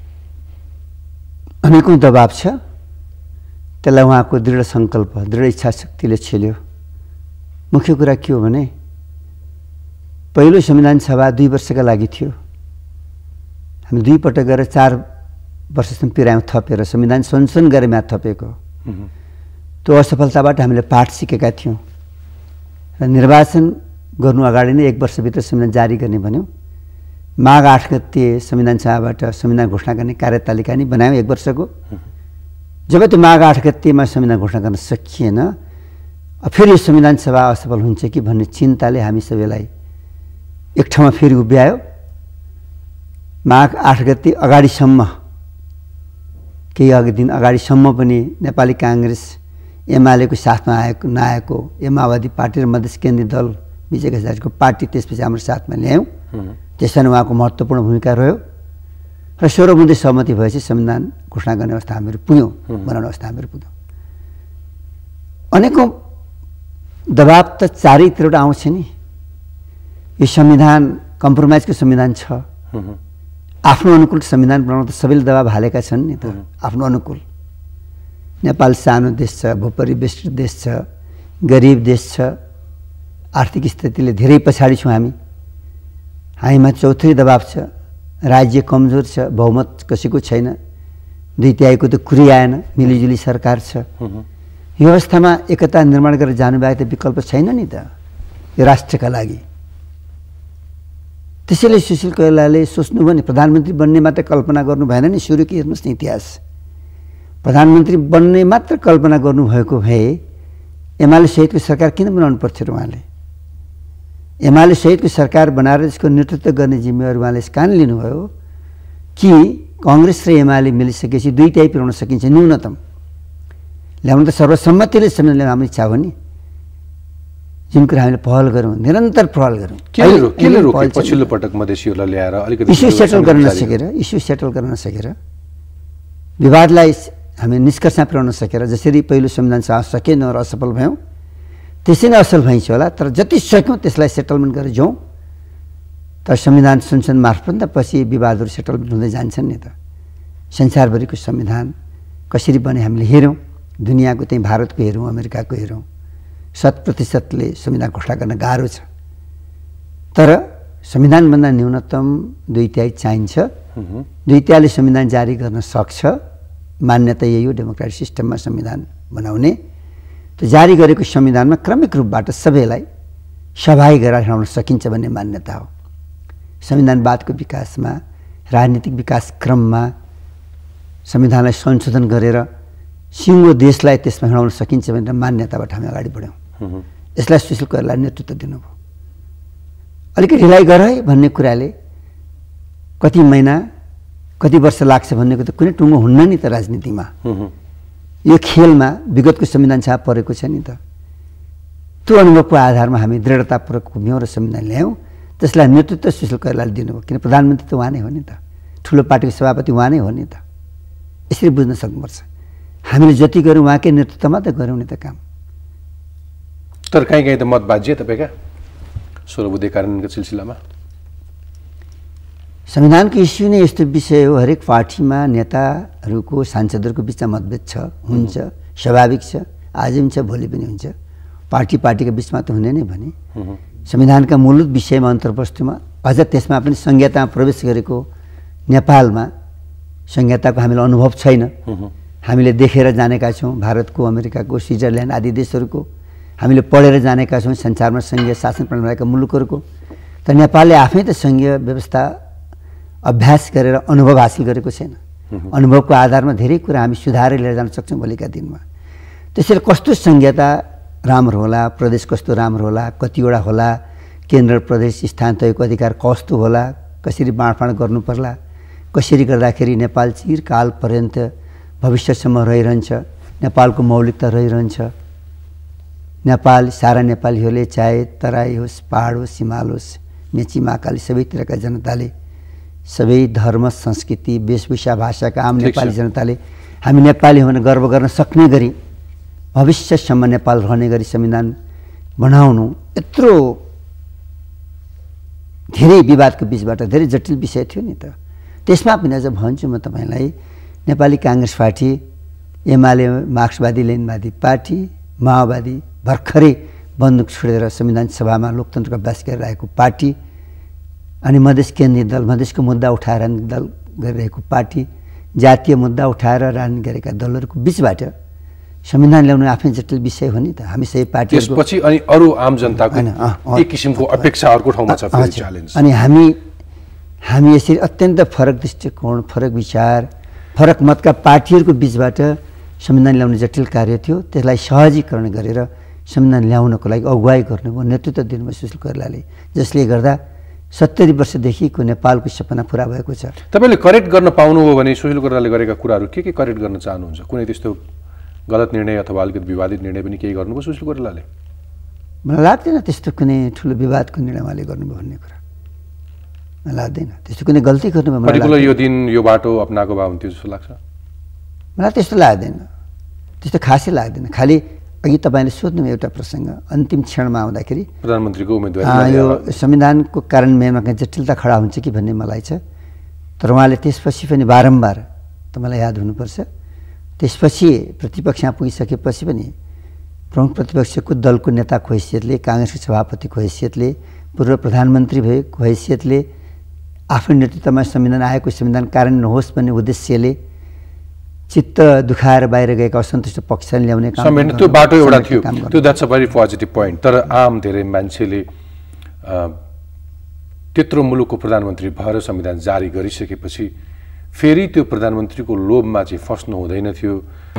अनेकौँ दबाब छ, त्यसलाई उहाँको दृढ सङ्कल्प, दृढ इच्छा शक्तिले छेल्यो। मुख्य कुरा के हो भने पहिलो संविधान सभा 2 वर्षका लागि थियो। हामी 2 पटक गएर 4 वर्षसम्म पिरायौँ थपेर संविधान संशोधन गरेर म्याद थपेको। त्यो असफलताबाट हामीले पाठ सिकेका थियौँ र निर्वाचन गर्नु अगाडि नै 1 वर्षभित्र संविधान जारी गर्ने भन्यौँ। माघ 8 गते संविधान सभाबाट संविधान घोषणा गर्ने कार्यतालिका नै बनायौँ 1 वर्षको। जब त्यो माघ 8 गतेमा संविधान घोषणा गर्न सकिएन, फेरि यो संविधान सभा असफल हुन्छ कि भन्ने चिन्ताले हामी सबैलाई एक ठाउँमा फेरि उभ्यायो। माघ 8 गते अगाडिसम्म, केही दिन अगाडिसम्म पनि नेपाली काङ्ग्रेस एमालेको साथमा नआएको, माओवादी पार्टी र मधेस केन्द्रीय दल विजय घतानीको पार्टी त्यसपछि हाम्रो साथमा ल्यायौँ। त्यसमा उहाँको महत्त्वपूर्ण भूमिका रह्यो र 16 बुँदे सहमति भएपछि संविधान घोषणा गर्ने अवस्था हामीहरू पुग्यौँ, बनाउने अवस्था हामीहरू पुग्यौँ। अनेकौँ दबाब त चारैतिरबाट आउँछ नि। यो संविधान कम्प्रोमाइजको संविधान छ। आफ्नो अनुकूल संविधान बनाउन त सबैले दबाब हालेका छन् नि त, आफ्नो अनुकूल। नेपाल सानो देश छ, भूपरिवेष्टित देश छ, गरिब देश छ, आर्थिक स्थितिले धेरै पछाडि छौँ हामी। हामीमा चौथरी दबाब छ, राज्य कमजोर छ, बहुमत कसैको छैन, 2/3 त कुरै आएन, मिलिजुली सरकार छ। यो अवस्थामा एकता निर्माण गरेर जानुभएको त विकल्प छैन नि त यो राष्ट्रका लागि। त्यसैले सुशील कोइरालाले सोच्नुभयो नि, प्रधानमन्त्री बन्ने मात्र कल्पना गर्नु भएन नि। सुरुको हेर्नुहोस् न इतिहास, प्रधानमन्त्री बन्ने मात्र कल्पना गर्नुभएको भए एमाले सहितको सरकार किन बनाउनु पर्थ्यो र उहाँले? एमाले सहितको सरकार बनाएर यसको नेतृत्व गर्ने जिम्मेवारी उहाँले यस कारण लिनुभयो कि काङ्ग्रेस र एमाले मिलिसकेपछि 2/3 पुर्याउन सकिन्छ न्यूनतम। ल्याउनु त सर्वसम्मतिले संविधान ल्याउनु हाम्रो इच्छा हो नि, जुन कुरा हामीले पहल गरौँ, निरन्तर पहल गरौँ। केले रोक्यो पछिल्लो पटक मधेसीहरूलाई ल्याएर अलिकति इस्यु सेटल गर्न नसकेर, विवादलाई हामी निष्कर्षमा पुर्याउन सकेर, जसरी पहिलो संविधान सभा सकेन र असफल भयौँ, त्यसै नै असल भइन्छ होला। तर जति सक्यौँ त्यसलाई सेटलमेन्ट गरेर जाउँ। तर संविधान संशोधन मार्फत त पछि विवादहरू सेटलमेन्ट हुँदै जान्छन् नि त। संसारभरिको संविधान कसरी बने हामीले हेरौँ, दुनियाँको त्यही भारतको हेरौँ, अमेरिकाको हेरौँ, 100% संविधान घोषणा गर्न गाह्रो छ। तर संविधानभन्दा न्यूनतम 2/3 चाहिन्छ। 2/3 संविधान जारी गर्न सक्छ। मान्यता यही हो डेमोक्रेटिक सिस्टममा संविधान बनाउने। त्यो जारी गरेको संविधानमा क्रमिक रूपबाट सबैलाई सहभागी गरेर हिँडाउन सकिन्छ भन्ने मान्यता हो। संविधानवादको विकासमा, राजनीतिक विकास क्रममा संविधानलाई संशोधन गरेर सिङ्गो देशलाई त्यसमा हिँडाउन सकिन्छ भनेर मान्यताबाट हामी अगाडि बढ्यौँ। यसलाई सुशील कोइरालाले नेतृत्व दिनुभयो। अलिकति ढिलाइ गर है भन्ने कुराले कति महिना कति वर्ष लाग्छ भन्नेको त कुनै टुङ्गो हुन्न नि त राजनीतिमा। यो खेलमा विगतको संविधान छाप परेको छ नि त। त्यो अनुभवको आधारमा हामी दृढतापूर्वक घुम्यौँ र संविधान ल्यायौँ। त्यसलाई नेतृत्व सुशील कोइरालाले दिनुभयो, किन प्रधानमन्त्री त उहाँ नै हो नि त, ठुलो पार्टीको सभापति उहाँ नै हो नि त। यसरी बुझ्न सक्नुपर्छ। हामीले जति गऱ्यौँ उहाँकै नेतृत्वमा त गऱ्यौँ नि त काम। तर कहीँ त मत बाजिए तपाईँका 16 बुँदे कार्यान्वयनको सिलसिलामा? संविधानको इस्यु नै यस्तो विषय हो, हरेक पार्टीमा नेताहरूको, सांसदहरूको बिचमा मतभेद छ, हुन्छ, स्वाभाविक छ, आज हुन्छ भोलि पनि हुन्छ। पार्टीको बिचमा त हुने नै भने। संविधानका मूलभूत विषयमा अन्तर्वस्तुमा, अझ त्यसमा पनि संहितामा प्रवेश गरेको नेपालमा संहिताको हामीलाई अनुभव छैन। हामीले देखेर जानेका छौँ भारतको, अमेरिकाको, स्विजरल्यान्ड आदि देशहरूको। हामीले पढेर जानेका छौँ संसारमा सङ्घीय शासन प्रणाली भएका मुलुकहरूको। तर नेपालले आफै त सङ्घीय व्यवस्था अभ्यास गरेर अनुभव हासिल गरेको छैन। अनुभवको आधारमा धेरै कुरा हामी सुधारेर लिएर जान सक्छौँ भोलिका दिनमा। त्यसैले कस्तो संहिता राम्रो होला, प्रदेश कस्तो राम्रो होला, कतिवटा होला, केन्द्र प्रदेश स्थान तयको अधिकार कस्तो होला, कसरी बाँडफाँड गर्नु पर्ला, कसरी गर्दाखेरि नेपाल चिरकाल पर्यन्त भविष्यसम्म रहिरहन्छ, नेपालको मौलिकता रहिरहन्छ। नेपाल सारा नेपालीहरूले चाहे तराई होस्, पहाड होस्, हिमाल होस्, मेची महाकाली सबैतिरका जनताले, सबै धर्म संस्कृति वेशभूषा भाषाका आम नेपाली जनताले हामी नेपाली हुन गर्व गर्न सक्ने गरी भविष्यसम्म नेपाल रहने गरी संविधान बनाउनु यत्रो धेरै विवादको बीचबाट धेरै जटिल विषय थियो नि त। त्यसमा पनि अझ भन्छु म तपाईँलाई, नेपाली काङ्ग्रेस पार्टी, एमाले मार्क्सवादी लेनवादी पार्टी, माओवादी भर्खरै बन्दुक छोडेर संविधान सभामा लोकतन्त्रको अभ्यास गरिरहेको पार्टी, अनि मधेस केन्द्रीय दल, मधेसको मुद्दा उठाएर दल गरिरहेको पार्टी, जातीय मुद्दा उठाएर राजनीति गरेका दलहरूको बिचबाट संविधान ल्याउनु आफै जटिल विषय हो नि त। हामी सबै पार्टी त्यसपछि अनि अरू आम जनताको एक किसिमको अपेक्षा अर्को ठाउँमा छ, फेरि च्यालेन्ज। अनि हामी यसरी अत्यन्त फरक दृष्टिकोण, फरक विचार, फरक मतका पार्टीहरूको बिचबाट संविधान ल्याउने जटिल कार्य थियो। त्यसलाई सहजीकरण गरेर संविधान ल्याउनको लागि अगुवाई गर्नुभयो, नेतृत्व दिनुभयो सुशील कोइरालाले, जसले गर्दा 70 वर्षदेखिको नेपालको सपना पुरा भएको छ। तपाईँले करेक्ट गर्न पाउनुभयो भने सुशील कोइरालाले गरेका कुराहरू के करेक्ट गर्न चाहनुहुन्छ? कुनै त्यस्तो गलत निर्णय अथवा अलिकति विवादित निर्णय पनि केही गर्नुभयो सुशील कोइरालाले? मलाई लाग्दैन त्यस्तो कुनै ठुलो विवादको निर्णय उहाँले गर्नुभयो भन्ने कुरा, मलाई लाग्दैन। त्यस्तो कुनै गल्ती गर्नुभयो पर्टिकुलर यो दिन यो बाटो अपनाएको भए हुन्थ्यो जस्तो लाग्छ? मलाई त्यस्तो लाग्दैन, त्यस्तो खासै लाग्दैन। खालि अघि तपाईँले सोध्नु एउटा प्रसङ्ग, अन्तिम क्षणमा आउँदाखेरि प्रधानमन्त्रीको उम्मेदवारी यो संविधानको कार्यान्वयनमा कहीँ जटिलता खडा हुन्छ कि भन्ने मलाई छ। तर उहाँले त्यसपछि पनि बारम्बार, तपाईँलाई याद हुनुपर्छ, त्यसपछि प्रतिपक्षमा पुगिसकेपछि पनि प्रमुख प्रतिपक्षको दलको नेताको हैसियतले, काङ्ग्रेसको सभापतिको हैसियतले, पूर्व प्रधानमन्त्री भएको हैसियतले, आफ्नो नेतृत्वमा संविधान आएको, संविधान कार्यान्वयन होस् भन्ने उद्देश्यले चित्त दुखाएर बाहिर गएका असन्तुष्ट पक्षलाई ल्याउने काम, त्यो बाटो एउटा थियो, त्यो that's a very positive point. तर आम धेरै मान्छेले त्यत्रो मुलुकको प्रधानमन्त्री भएर संविधान जारी गरिसकेपछि फेरि त्यो प्रधानमन्त्रीको लोभमा चाहिँ फस्नु हुँदैन थियो।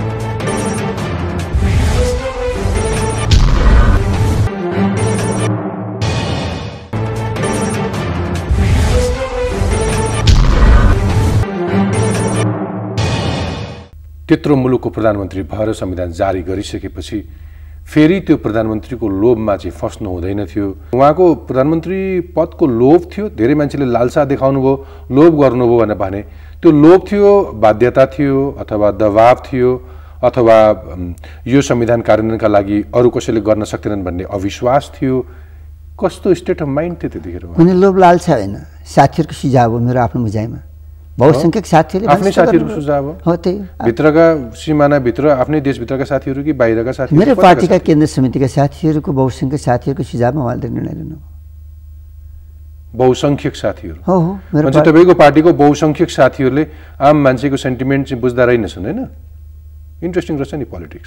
त्यत्रो मुलुकको प्रधानमन्त्री भएर संविधान जारी गरिसकेपछि फेरि त्यो प्रधानमन्त्रीको लोभमा चाहिँ फस्नु हुँदैन थियो। उहाँको प्रधानमन्त्री पदको लोभ थियो, धेरै मान्छेले लालसा देखाउनु भयो, लोभ गर्नुभयो भने त्यो लोभ थियो, बाध्यता थियो, अथवा दबाव थियो, अथवा यो संविधान कार्यान्वयनका लागि अरू कसैले गर्न सक्दैनन् भन्ने अविश्वास थियो? कस्तो स्टेट अफ माइन्ड थियो त्यतिखेर? कुनै लोभ लालसा होइन, साथीहरूको सुझाव हो मेरो आफ्नो बुझाइमा। बहुसङ्ख्यक साथीहरूले आफ्नै साथीहरूको सुझाव हो, त्यही भित्रका सिमानाभित्र आफ्नै देशभित्रका साथीहरू कि बाहिरका साथीहरू? मेरो पार्टीका केन्द्र समितिका साथीहरूको, बहुसङ्ख्यक साथीहरूको सुझावमा उहाँले निर्णय लिनुभयो। बहुसङ्ख्यक साथीहरू हो हो, म्हणजे तपाईँको पार्टीको बहुसङ्ख्यक साथीहरूले आम मान्छेको सेन्टिमेन्ट चाहिँ बुझ्दा रहेनछन्, होइन? इन्ट्रेस्टिङ रहेछ नि पोलिटिक्स।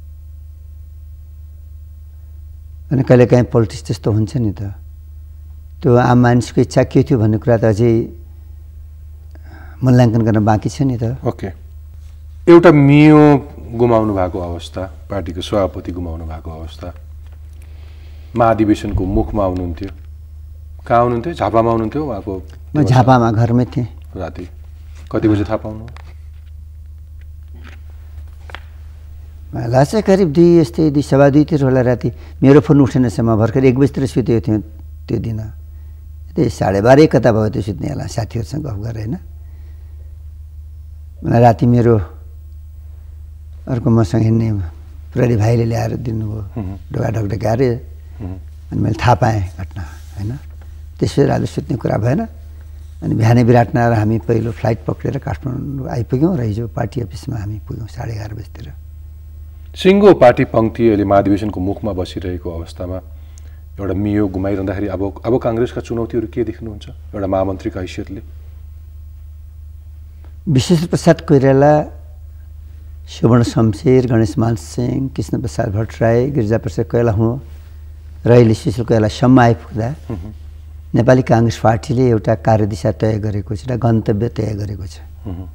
अनि कहिलेकाहीँ पोलिटिक्स त्यस्तो हुन्छ नि त, त्यो आम मानिसको इच्छा के थियो भन्ने कुरा त अझै मूल्याङ्कन गर्न बाँकी छ नि त। ओके, एउटा मियो गुमाउनु भएको अवस्था, पार्टीको सभापति गुमाउनु भएको अवस्था, महाधिवेशनको मुखमा आउनुहुन्थ्यो, कहाँ आउनुहुन्थ्यो? झापामा आउनुहुन्थ्यो उहाँको? म झापामा घरमै थिएँ। राति कति बजे थाहा पाउनु? मलाई चाहिँ करिब 2 यस्तै 2:15 होला राति। मेरो फोन उठेनछ, म भर्खर 1 बजीतिर सुतेको थिएँ त्यो दिन। त्यही 12:30 कता भयो त्यो सुत्ने होला, साथीहरूसँग गफ गरेर होइन। मलाई राति मेरो अर्को मसँग हिँड्ने प्रहरी भाइले ल्याएर दिनुभयो, ढोका ढकढकाएर, अनि मैले थाहा पाएँ घटना होइन। त्यसपछि राति सुत्ने कुरा भएन। अनि बिहानै विराटनगर हामी पहिलो फ्लाइट पक्रेर काठमाडौँ आइपुग्यौँ र हिजो पार्टी अफिसमा हामी पुग्यौँ 11:30 बजीतिर। सिङ्गो पार्टी पङ्क्ति अहिले महाधिवेशनको मुखमा बसिरहेको अवस्थामा एउटा मियो गुमाइरहँदाखेरि अब काङ्ग्रेसका चुनौतीहरू के देख्नुहुन्छ एउटा महामन्त्रीका हैसियतले? विश्वेश्वर प्रसाद कोइराला, सुवर्ण शमशेर, गणेश मानसिंह, कृष्ण प्रसाद भट्टराई, गिरिजा प्रसाद कोइराला हुँ र अहिले सुशील कोइरालासम्म आइपुग्दा नेपाली काङ्ग्रेस पार्टीले एउटा कार्यदिशा तय गरेको छ, एउटा गन्तव्य तय गरेको छ।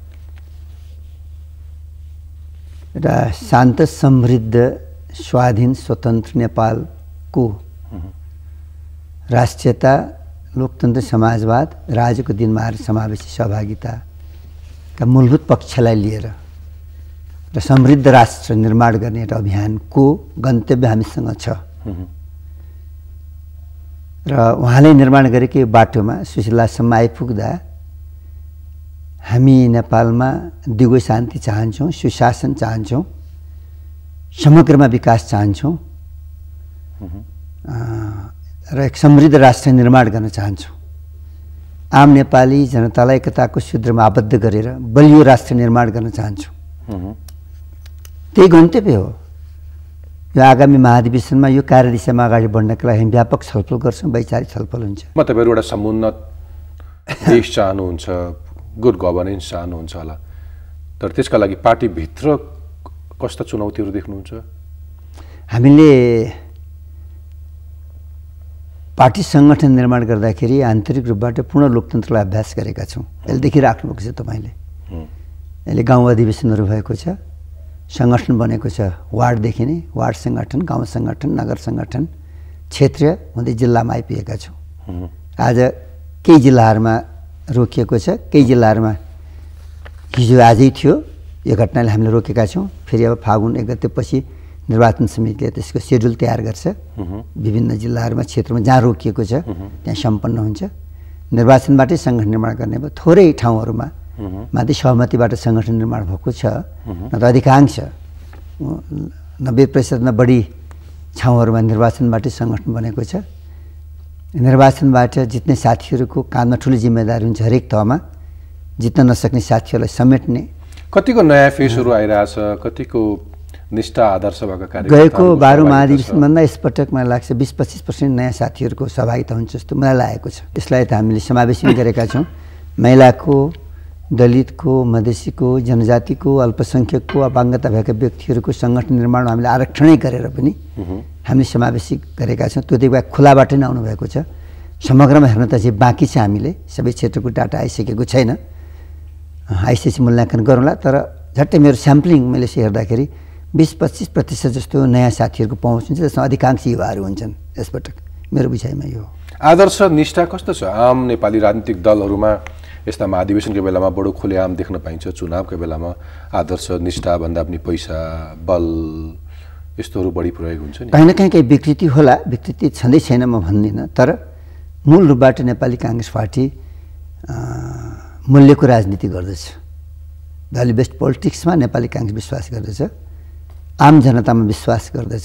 एउटा शान्त, समृद्ध, स्वाधीन, स्वतन्त्र नेपालको राष्ट्रियता, लोकतन्त्र, समाजवाद, राज्यको दिनमा समावेशी सहभागिताका मूलभूत पक्षलाई लिएर र समृद्ध राष्ट्र निर्माण गर्ने एउटा अभियानको गन्तव्य हामीसँग छ र उहाँले निर्माण गरेकै बाटोमा सुशीलासम्म आइपुग्दा हामी नेपालमा दिगो शान्ति चाहन्छौँ, सुशासन चाहन्छौँ, समग्रमा विकास चाहन्छौँ र एक समृद्ध राष्ट्र निर्माण गर्न चाहन्छौँ। आम नेपाली जनतालाई एकताको सूत्रमा आबद्ध गरेर बलियो राष्ट्र निर्माण गर्न चाहन्छौँ। त्यही गन्तव्य हो। यो आगामी महाधिवेशनमा यो कार्यदिशामा अगाडि बढ्नका लागि हामी व्यापक छलफल गर्छौँ, वैचारिक छलफल हुन्छ। म तपाईँहरू एउटा समुन्नत देश चाहनुहुन्छ, गुड गभर्नेन्स चाहनुहुन्छ होला, तर त्यसका लागि पार्टीभित्र कस्ता चुनौतीहरू देख्नुहुन्छ? हामीले पार्टी सङ्गठन निर्माण गर्दाखेरि आन्तरिक रूपबाट पूर्ण लोकतन्त्रलाई अभ्यास गरेका छौँ। यसले देखिराख्नुभएको छ तपाईँले। यसले गाउँ अधिवेशनहरू भएको छ, सङ्गठन बनेको छ, वार्डदेखि नै वार्ड सङ्गठन, गाउँ सङ्गठन, नगर सङ्गठन, क्षेत्रीय हुँदै जिल्लामा आइपुगेका छौँ। आज केही जिल्लाहरूमा रोकिएको छ, केही जिल्लाहरूमा हिजो आजै थियो, यो घटनाले हामीले रोकेका छौँ। फेरि अब फागुन 1 गतेपछि निर्वाचन समितिले त्यसको सेड्युल तयार गर्छ। विभिन्न जिल्लाहरूमा क्षेत्रमा जहाँ रोकिएको छ त्यहाँ सम्पन्न हुन्छ। निर्वाचनबाटै सङ्गठन निर्माण गर्ने भयो। थोरै ठाउँहरूमा माथि सहमतिबाट सङ्गठन निर्माण भएको छ, नत्र अधिकांश 90% बढी ठाउँहरूमा निर्वाचनबाटै सङ्गठन बनेको छ। निर्वाचनबाट जित्ने साथीहरूको काममा ठुलो जिम्मेदारी हुन्छ। हरेक तहमा जित्न नसक्ने साथीहरूलाई समेट्ने। कतिको नयाँ फेसहरू आइरहेछ, कतिको निष्ठा आदर्श भएका कार्यक्रम गएको 12 महाधिवेशनभन्दा यसपटक मलाई लाग्छ 20-25% नयाँ साथीहरूको सहभागिता हुन्छ जस्तो मलाई लागेको छ। यसलाई त हामीले समावेश गरेका छौँ। महिलाको, दलितको, मधेसीको, जनजातिको, अल्पसङ्ख्यकको, अपाङ्गता भएका व्यक्तिहरूको सङ्गठन निर्माण हामीले आरक्षणै गरेर पनि हामीले समावेश गरेका छौँ। त्यो देखि खुलाबाटै नै आउनुभएको छ। समग्रमा हेर्न त चाहिँ बाँकी छ। हामीले सबै क्षेत्रको डाटा आइसकेको छैन, आइसकेपछि मूल्याङ्कन गरौँला। तर झट्टै मेरो स्याम्पलिङ मैले हेर्दाखेरि 20-25% जस्तो नयाँ साथीहरूको पहुँच हुन्छ, जसमा अधिकांश युवाहरू हुन्छन्। यसपटक मेरो विषयमा यो आदर्श निष्ठा कस्तो छ? आम नेपाली राजनीतिक दलहरूमा यस्ता महाधिवेशनको बेलामा बडो खुलेआम देख्न पाइन्छ। चुनावको बेलामा आदर्श निष्ठा भन्दा पनि पैसा, बल यस्तोहरू बढी प्रयोग हुन्छ नि। कहीँ न कहीँ केही विकृति होला, विकृति छँदै छैन म भन्दिनँ। तर मूल रूपबाट नेपाली काङ्ग्रेस पार्टी मूल्यको राजनीति गर्दछ। भ्यालु बेस्ड पोलिटिक्समा नेपाली काङ्ग्रेस विश्वास गर्दछ, आम जनतामा विश्वास गर्दछ।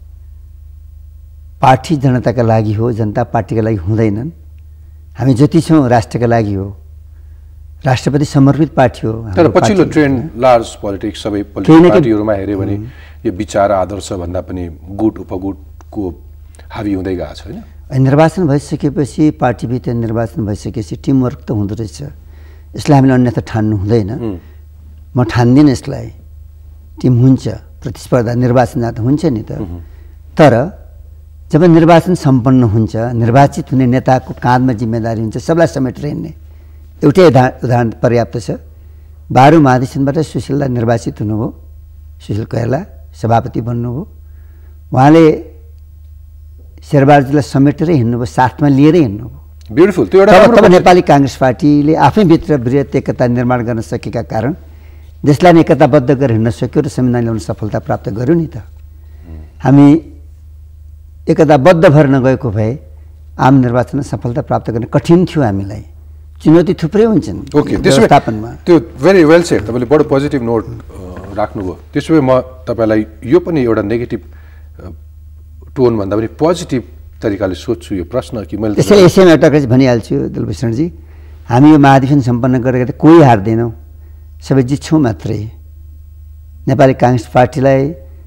पार्टी जनताका लागि हो, जनता पार्टीका लागि हुँदैनन्। हामी जति छौँ राष्ट्रका लागि हो, राष्ट्रप्रति समर्पित पार्टी हो। तर पछिल्लो ट्रेन्ड लार्ज पोलिटिक्स सबै पोलिटिकल पार्टीहरूमा हेऱ्यो भने यो विचार आदर्श भन्दा पनि गुट उपगुटको हावी हुँदै गएको छ होइन? निर्वाचन भइसकेपछि, पार्टीभित्र निर्वाचन भइसकेपछि टिमवर्क त हुँदो रहेछ। यसलाई हामीले अन्यथा ठान्नु हुँदैन। म ठान्दिनँ यसलाई। टिम हुन्छ, प्रतिस्पर्धा निर्वाचन जाँदा हुन्छ नि त। तर जब निर्वाचन सम्पन्न हुन्छ, निर्वाचित हुने नेताको काँधमा जिम्मेदारी हुन्छ, सबलाई समेटेर हिँड्ने। एउटै उदाहरण पर्याप्त छ। 12 महाधिवेशनबाट सुशीललाई निर्वाचित हुनुभयो, सुशील कोइराला सभापति बन्नुभयो। उहाँले शेरबहादुरजीलाई समेटेरै हिँड्नुभयो, साथमा लिएरै हिँड्नुभयो। ब्युटिफुल। त्यो तब नेपाली काङ्ग्रेस पार्टीले आफैभित्र वृहत एकता निर्माण गर्न सकेका कारण देशलाई नै एकताबद्ध गरेर हिँड्न सक्यो र संविधान ल्याउन सफलता प्राप्त गर्यो नि त। हामी एकताबद्ध भएर नगएको भए आम निर्वाचनमा सफलता प्राप्त गर्न कठिन थियो। हामीलाई चुनौती थुप्रै हुन्छन् व्यवस्थापनमा। त्यो भेरी वेल सेड। तपाईँले बडो पोजिटिभ नोट राख्नुभयो। त्यसो भए म तपाईँलाई यो पनि एउटा नेगेटिभ टोनभन्दा पनि पोजिटिभ तरिकाले सोध्छु यो प्रश्न कि मैले त्यसैले यसैमा एउटा कुरा भनिहाल्छु दलभूषणजी, हामी यो महाधिवेशन सम्पन्न गरेर कोही हार्दैनौँ, सबै जित्छौँ मात्रै। नेपाली काङ्ग्रेस पार्टीलाई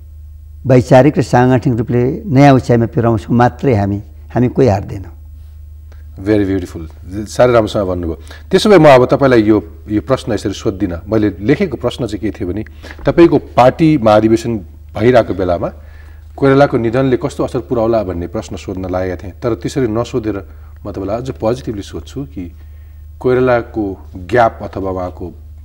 वैचारिक र साङ्गठनिक रूपले नयाँ उचाइमा पुर्याउँछौँ मात्रै। हामी कोही हार्दैनौँ। Very beautiful. साह्रै राम्रोसँग भन्नुभयो। त्यसो भए म अब तपाईँलाई यो प्रश्न यसरी सोध्दिनँ। मैले लेखेको प्रश्न चाहिँ के थियो भने तपाईँको पार्टी महाधिवेशन भइरहेको बेलामा कोइरालाको निधनले कस्तो असर पुर्याउला भन्ने प्रश्न सोध्न लागेका थिएँ। तर त्यसरी नसोधेर म तपाईँलाई अझ पोजिटिभली सोध्छु कि कोइरालाको ग्याप अथवा उहाँको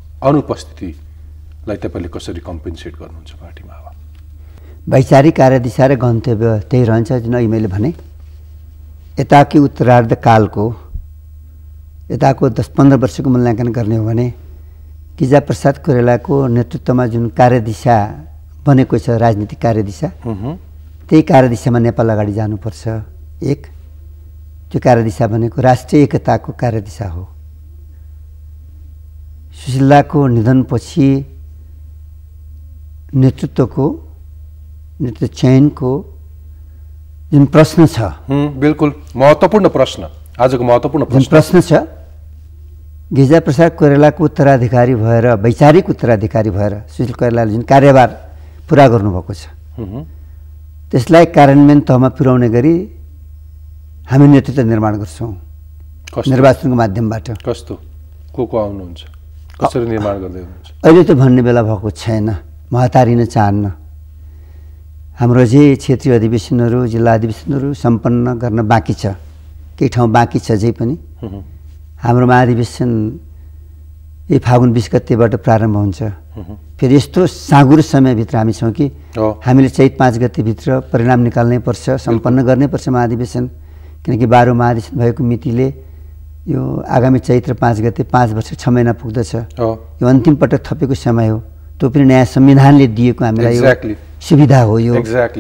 अनुपस्थितिलाई तपाईँले कसरी कम्पेन्सेट गर्नुहुन्छ पार्टीमा? अब वैचारिक कार्यदिशा र गन्तव्य त्यही रहन्छ जुन अघि मैले भने। यताकै उत्तरार्ध कालको, यताको 10-15 वर्षको मूल्याङ्कन गर्ने हो भने गिरिजाप्रसाद कोइरालाको नेतृत्वमा जुन कार्यदिशा बनेको छ राजनीतिक कार्यदिशा त्यही कार्यदिशामा नेपाल अगाडि जानुपर्छ। एक त्यो कार्यदिशा भनेको राष्ट्रिय एकताको कार्यदिशा हो। सुशीलाको निधनपछि नेतृत्व चयनको जुन प्रश्न छ, बिल्कुल महत्त्वपूर्ण प्रश्न, आजको महत्त्वपूर्ण प्रश्न छ, गिरिजाप्रसाद कोइरालाको उत्तराधिकारी भएर, वैचारिक उत्तराधिकारी भएर सुशील कोइरालाले जुन कार्यभार पुरा गर्नुभएको छ त्यसलाई कार्यान्वयन तहमा पुर्याउने गरी हामी नेतृत्व निर्माण गर्छौँ निर्वाचनको माध्यमबाट। कस्तो को आउनुहुन्छ, कसरी निर्माण गर्दै हुनुहुन्छ? अहिले त भन्ने बेला भएको छैन, महतारिन चाहन्न। हाम्रो अझै क्षेत्रीय अधिवेशनहरू, जिल्ला अधिवेशनहरू सम्पन्न गर्न बाँकी छ, केही ठाउँ बाँकी छ अझै पनि। हाम्रो महाधिवेशन यही फागुन 20 गतेबाट प्रारम्भ हुन्छ। फेरि यस्तो साँगुरो समयभित्र हामी छौँ कि हामीले चैत 5 गतेभित्र परिणाम निकाल्नै पर्छ, सम्पन्न गर्नै पर्छ महाधिवेशन, किनकि 12औं महाधिवेशन भएको मितिले यो आगामी चैत्र 5 गते 5 वर्ष 6 महिना पुग्दछ। यो अन्तिम पटक थपेको समय हो, त्यो पनि नयाँ संविधानले दिएको हामीलाई सुविधा हो यो।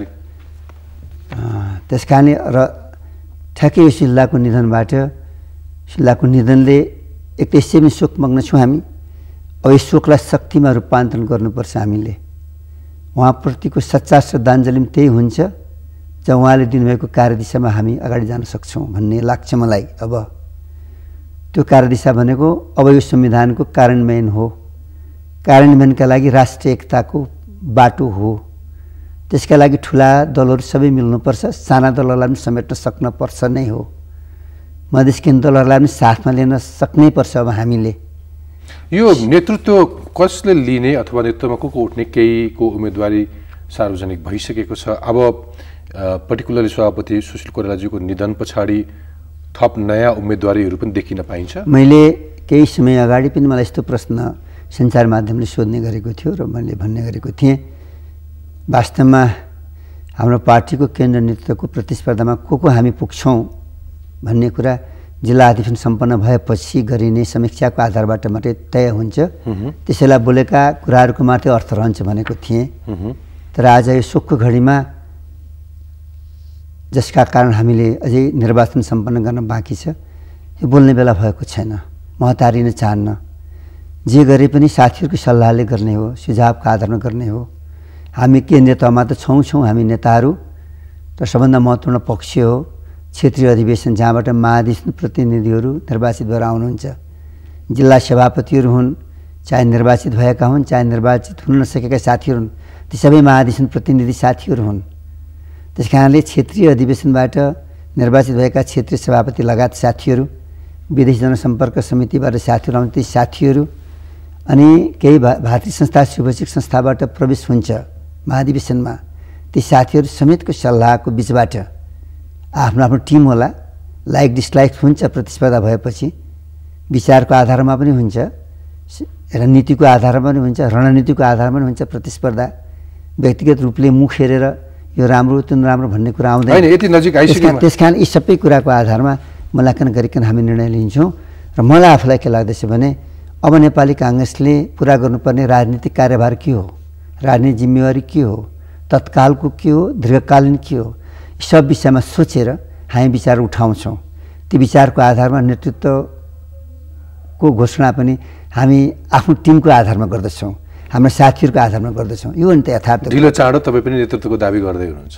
त्यस कारणले र ठ्याक्कै यो सुशीलाको निधनबाट, सुशीलाको निधनले एक त यसै पनि शोकमग्न छौँ हामी। अब यो शोकलाई शक्तिमा रूपान्तरण गर्नुपर्छ हामीले। उहाँप्रतिको सच्चा श्रद्धाञ्जली पनि त्यही हुन्छ जब उहाँले दिनुभएको कार्यदिशामा हामी अगाडि जान सक्छौँ भन्ने लाग्छ मलाई। अब त्यो कार्यदिशा भनेको अब यो संविधानको कार्यान्वयन हो, कार्यान्वयनका लागि राष्ट्रिय एकताको बाटो हो। त्यसका लागि ठुला दलहरू सबै मिल्नुपर्छ, साना दलहरूलाई पनि समेट्न सक्नुपर्छ नै हो, मधेसकिन दलहरूलाई पनि साथमा लिन सक्नै पर्छ। अब हामीले यो नेतृत्व कसले लिने अथवा नेतृत्वमा को उठ्ने केहीको उम्मेदवारी सार्वजनिक भइसकेको छ। अब पर्टिकुलरली सभापति सुशील कोइरालाजीको निधन पछाडि थप नयाँ उम्मेदवारीहरू पनि देखिन पाइन्छ। मैले केही समय अगाडि पनि मलाई यस्तो प्रश्न सञ्चार माध्यमले सोध्ने गरेको थियो र मैले भन्ने गरेको थिएँ, वास्तवमा हाम्रो पार्टीको केन्द्र नेतृत्वको प्रतिस्पर्धामा को हामी पुग्छौँ भन्ने कुरा जिल्ला अधिवेशन सम्पन्न भएपछि गरिने समीक्षाको आधारबाट मात्रै तय हुन्छ। त्यसैलाई बोलेका कुराहरूको मात्रै अर्थ रहन्छ भनेको थिएँ। तर आज यो शोकको घडीमा जसका कारण हामीले अझै निर्वाचन सम्पन्न गर्न बाँकी छ, यो बोल्ने बेला भएको छैन, महतारिन चाहन्न। जे गरे पनि साथीहरूको सल्लाहले गर्ने हो, सुझावको आधारमा गर्ने हो। हामी केन्द्रीय तहमा त छौँ, हामी नेताहरू, तर सबभन्दा महत्त्वपूर्ण पक्ष हो क्षेत्रीय अधिवेशन, जहाँबाट महाधिवेशन प्रतिनिधिहरू निर्वाचित भएर आउनुहुन्छ। जिल्ला सभापतिहरू हुन्, चाहे निर्वाचित भएका हुन् चाहे निर्वाचित हुन नसकेका साथीहरू हुन्, ती सबै महाधिवेशन प्रतिनिधि साथीहरू हुन्। त्यस कारणले क्षेत्रीय अधिवेशनबाट निर्वाचित भएका क्षेत्रीय सभापति लगायत साथीहरू, विदेश जनसम्पर्क समितिबाट साथीहरू आउँछ, ती साथीहरू, अनि केही भारतीय संस्था शुभचिक संस्थाबाट प्रवेश हुन्छ महाधिवेशनमा, ती साथीहरू समेतको सल्लाहको बिचबाट आफ्नो आफ्नो टिम होला, लाइक डिसलाइक हुन्छ प्रतिस्पर्धा भएपछि, विचारको आधारमा पनि हुन्छ, रणनीतिको आधारमा पनि हुन्छ, रणनीतिको आधारमा पनि हुन्छ प्रतिस्पर्धा। व्यक्तिगत रूपले मुख हेरेर यो राम्रो त्यो नराम्रो भन्ने कुरा आउँदैन। त्यस कारण यी सबै कुराको आधारमा मूल्याङ्कन गरिकन हामी निर्णय लिन्छौँ। र मलाई आफूलाई के लाग्दछ भने अब नेपाली काङ्ग्रेसले पुरा गर्नुपर्ने राजनीतिक कार्यभार के हो, राजनीतिक जिम्मेवारी के हो, तत्कालको के हो, दीर्घकालीन के हो, सब विषयमा सोचेर हामी विचार उठाउँछौँ। ती विचारको आधारमा नेतृत्वको घोषणा पनि हामी आफ्नो टिमको आधारमा गर्दछौँ, हाम्रो साथीहरूको आधारमा गर्दछौँ। यो नि त यथार्थ। ढिलो चाँडो तपाईँ पनि नेतृत्वको दाबी गर्दै हुनुहुन्छ।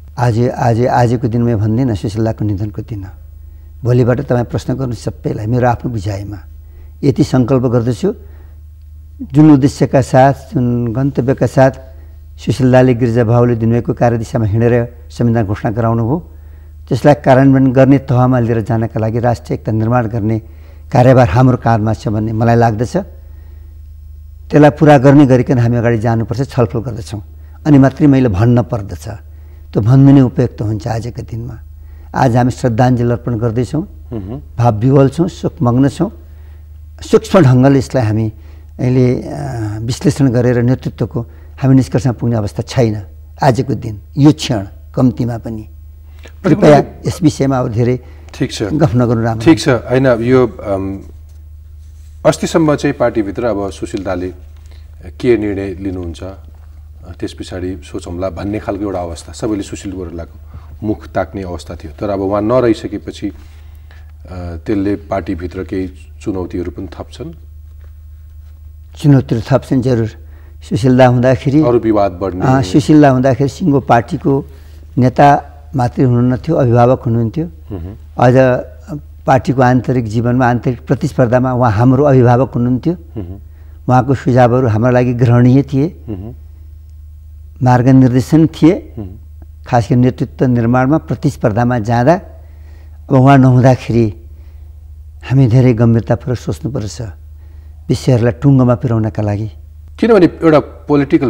आजको दिनमा भन्दिनँ, सुशीलाको निधनको दिन, भोलिबाट तपाईँ प्रश्न गर्नु सबैलाई मेरो आफ्नो बुझाइमा यति सङ्कल्प गर्दछु, जुन उद्देश्यका साथ, जुन गन्तव्यका साथ सुशीलाले गिरिजाबाबुले दिनुभएको कार्यदिशामा हिँडेर संविधान घोषणा गराउनु भयो, त्यसलाई कार्यान्वयन गर्ने तहमा लिएर जानका लागि राष्ट्रिय एकता निर्माण गर्ने कार्यभार हाम्रो काँधमा छ भन्ने मलाई लाग्दछ। त्यसलाई पुरा गर्ने गरिकन हामी अगाडि जानुपर्छ, छलफल गर्दछौँ। अनि मात्रै मैले भन्न पर्दछ, त्यो भन्नु नै उपयुक्त हुन्छ। आजको दिनमा आज हामी श्रद्धाञ्जली अर्पण गर्दैछौँ, भाव विह्वल छौँ, शोकमग्न छौँ। सूक्ष्म ढङ्गले यसलाई हामी अहिले विश्लेषण गरेर नेतृत्वको हामी निष्कर्षमा पुग्ने अवस्था छैन आजको दिन, यो क्षण कम्तीमा पनि। कृपया यस विषयमा अब धेरै ठिक छ गफ नगर्नु राम्रो। ठिक छ, होइन यो अस्तिसम्म चाहिँ पार्टीभित्र अब सुशील दाले के निर्णय लिनुहुन्छ त्यस पछाडि सोचौँला भन्ने खालको एउटा अवस्था, सबैले सुशील गोरलाको मुख ताक्ने अवस्था थियो। तर अब उहाँ नरहिसकेपछि त्यसले पार्टीभित्र केही चुनौतीहरू पनि थप्छन्। चुनौतीहरू थप्छन् जरुर। सुशील दा हुँदाखेरि अरू विवाद बढ्ने, सुशील दा हुँदाखेरि सिङ्गो पार्टीको नेता मात्रै हुनुहुन्थ्यो, अभिभावक हुनुहुन्थ्यो। अझ पार्टीको आन्तरिक जीवनमा, आन्तरिक प्रतिस्पर्धामा उहाँ हाम्रो अभिभावक हुनुहुन्थ्यो। उहाँको सुझावहरू हाम्रो लागि ग्रहणीय थिए, मार्गनिर्देशन थिए। खास गरी नेतृत्व निर्माणमा, प्रतिस्पर्धामा जाँदा अब उहाँ नहुँदाखेरि हामी धेरै गम्भीरतापूर्वक सोच्नुपर्छ विषयहरूलाई टुङ्गोमा पुर्याउनका लागि। किनभने एउटा पोलिटिकल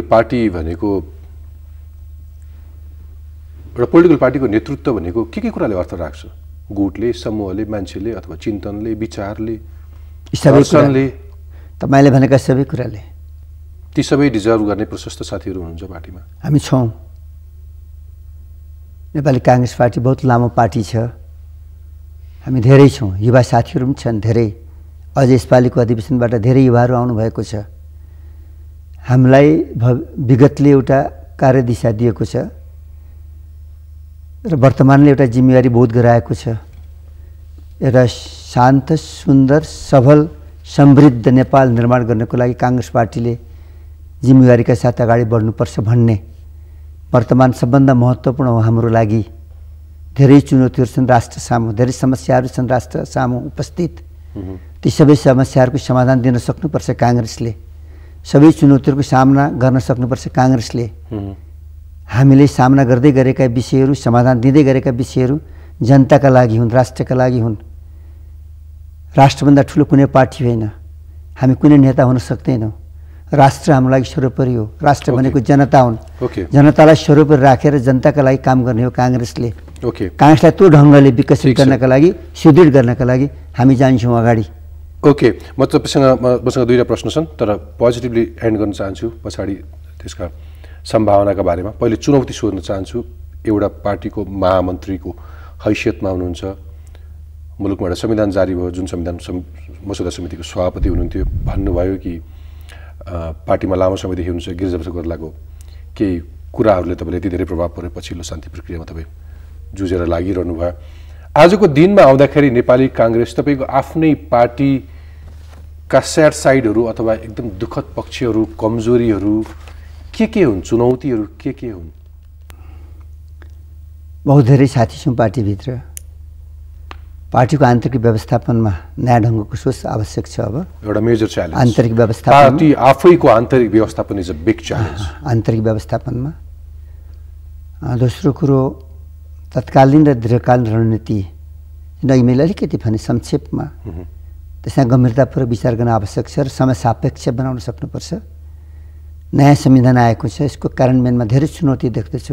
पार्टीको नेतृत्व भनेको के कुराले अर्थ राख्छ? गुटले, समूहले, मान्छेले अथवा चिन्तनले, विचारले, दर्शनले? तपाईँले भनेका सबै कुराले। ती सबै डिजर्भ गर्ने प्रशस्त साथीहरू हुनुहुन्छ पार्टीमा? हामी छौँ। नेपाली काङ्ग्रेस पार्टी बहुत लामो पार्टी छ, हामी धेरै छौँ। युवा साथीहरू पनि छन् धेरै। अझ यसपालिको अधिवेशनबाट धेरै युवाहरू आउनुभएको छ। हामीलाई विगतले एउटा कार्यदिशा दिएको छ र वर्तमानले एउटा जिम्मेवारी बोध गराएको छ। एउटा शान्त, सुन्दर, सबल, समृद्ध नेपाल निर्माण गर्नको लागि काङ्ग्रेस पार्टीले जिम्मेवारीका साथ अगाडि बढ्नुपर्छ भन्ने वर्तमान सबभन्दा महत्त्वपूर्ण हो हाम्रो लागि। धेरै चुनौतीहरू छन् राष्ट्र सामु, धेरै समस्याहरू छन् राष्ट्र सामु उपस्थित। ती सबै समस्याहरूको समाधान दिन सक्नुपर्छ काङ्ग्रेसले। सबै चुनौतीहरूको सामना गर्न सक्नुपर्छ काङ्ग्रेसले। हामीले सामना गर्दै गरेका विषयहरू, समाधान दिँदै गरेका विषयहरू जनताका लागि हुन्, राष्ट्रका लागि हुन्। राष्ट्रभन्दा ठुलो कुनै पार्टी होइन, हामी कुनै नेता हुन सक्दैनौँ। राष्ट्र हाम्रो लागि सर्वोपरि हो। राष्ट्र भनेको जनता हुन्। जनतालाई सर्वोपरि राखेर जनताका लागि काम गर्ने हो काङ्ग्रेसले। काङ्ग्रेसलाई त्यो ढङ्गले विकसित गर्नका लागि, सुदृढ गर्नका लागि हामी जान्छौँ अगाडि। मसँग दुईवटा प्रश्न छन्, तर पोजिटिभली एन्ड गर्न चाहन्छु, पछाडि त्यसका सम्भावनाका बारेमा। पहिले चुनौती सोध्न चाहन्छु। एउटा पार्टीको महामन्त्रीको हैसियतमा हुनुहुन्छ, मुलुकमा एउटा संविधान जारी भयो, जुन संविधान मसौदा समितिको सभापति हुनुहुन्थ्यो। भन्नुभयो कि पार्टीमा लामो समयदेखि हुनुहुन्छ, गिरिजाप्रसाद गोर्लाको केही कुराहरूले तपाईँले यति धेरै प्रभाव पऱ्यो, पछिल्लो शान्ति प्रक्रियामा तपाईँ जुझेर लागिरहनु भयो। आजको दिनमा आउँदाखेरि नेपाली काङ्ग्रेस तपाईँको आफ्नै पार्टीका स्याड साइडहरू अथवा एकदम दुःखद पक्षहरू, कमजोरीहरू के हुन्? चुनौतीहरू के हुन्? बहुत धेरै साथी छौँ पार्टीभित्र। पार्टीको आन्तरिक व्यवस्थापनमा नयाँ ढङ्गको सोच आवश्यक छ। अब एउटा मेजर च्यालेन्ज आन्तरिक व्यवस्थापन, पार्टी आफैको आन्तरिक व्यवस्थापन इज अ बिग च्यालेन्ज। आन्तरिक व्यवस्थापनमा दोस्रो कुरो तत्कालीन र दीर्घकालीन रणनीति, जुन अघि मैले अलिकति भने संक्षेपमा, त्यसमा गम्भीरतापूर्वक विचार गर्न आवश्यक छ र समय सापेक्ष बनाउन सक्नुपर्छ। नयाँ संविधान आएको छ, यसको कार्यान्वयनमा धेरै चुनौती देख्दछु।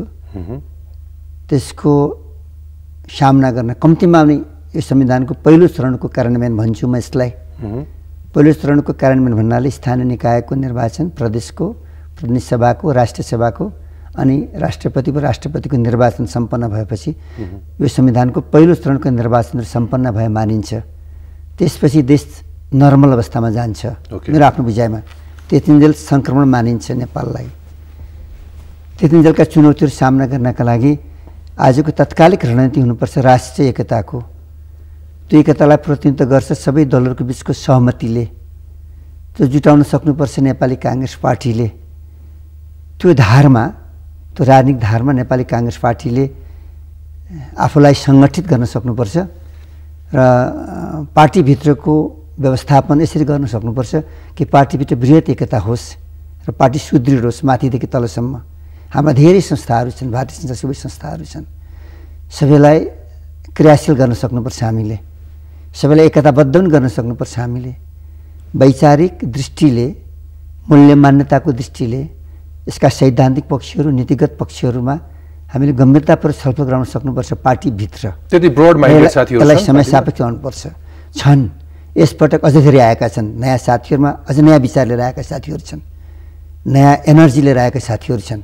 त्यसको सामना गर्न कम्तीमा पनि यो संविधानको पहिलो चरणको कार्यान्वयन भन्छु म यसलाई। पहिलो चरणको कार्यान्वयन भन्नाले स्थानीय निकायको निर्वाचन, प्रदेशको, प्रतिनिधि सभाको, राष्ट्रिय सभाको अनि राष्ट्रपतिको निर्वाचन सम्पन्न भएपछि यो संविधानको पहिलो चरणको निर्वाचन सम्पन्न भए मानिन्छ। त्यसपछि देश नर्मल अवस्थामा जान्छ मेरो आफ्नो बुझाइमा। त्यतिन्जेल सङ्क्रमण मानिन्छ नेपाललाई। त्यतिन्जेलका चुनौतीहरू सामना गर्नका लागि आजको तत्कालिक रणनीति हुनुपर्छ राष्ट्रिय एकताको। त्यो एकतालाई प्रतिनिधित्व गर्छ सबै दलहरूको बिचको सहमतिले। त्यो जुटाउन सक्नुपर्छ नेपाली काङ्ग्रेस पार्टीले। त्यो धारमा, त्यो राजनीतिक धारमा नेपाली काङ्ग्रेस पार्टीले आफूलाई सङ्गठित गर्न सक्नुपर्छ र पार्टीभित्रको व्यवस्थापन यसरी गर्न सक्नुपर्छ कि पार्टीभित्र बृहत एकता होस् र पार्टी सुदृढ होस् माथिदेखि तलसम्म। हाम्रा धेरै संस्थाहरू छन्, भारतीय संस्था सबै संस्थाहरू छन्। सबैलाई क्रियाशील गर्न सक्नुपर्छ हामीले, सबैलाई एकताबद्ध पनि गर्न सक्नुपर्छ हामीले। वैचारिक दृष्टिले, मूल्य मान्यताको दृष्टिले यसका सैद्धान्तिक पक्षहरू, नीतिगत पक्षहरूमा हामीले गम्भीरतापूर्वक छलफल गराउन सक्नुपर्छ पार्टीभित्र। त्यति ब्रोड माइन्डेड साथीहरू त्यसलाई समय सापेक्ष गर्नुपर्छ। छन्, यसपटक अझ धेरै आएका छन्। नयाँ साथीहरूमा अझ नयाँ विचार लिएर आएका साथीहरू छन्, नयाँ एनर्जी लिएर आएका साथीहरू छन्।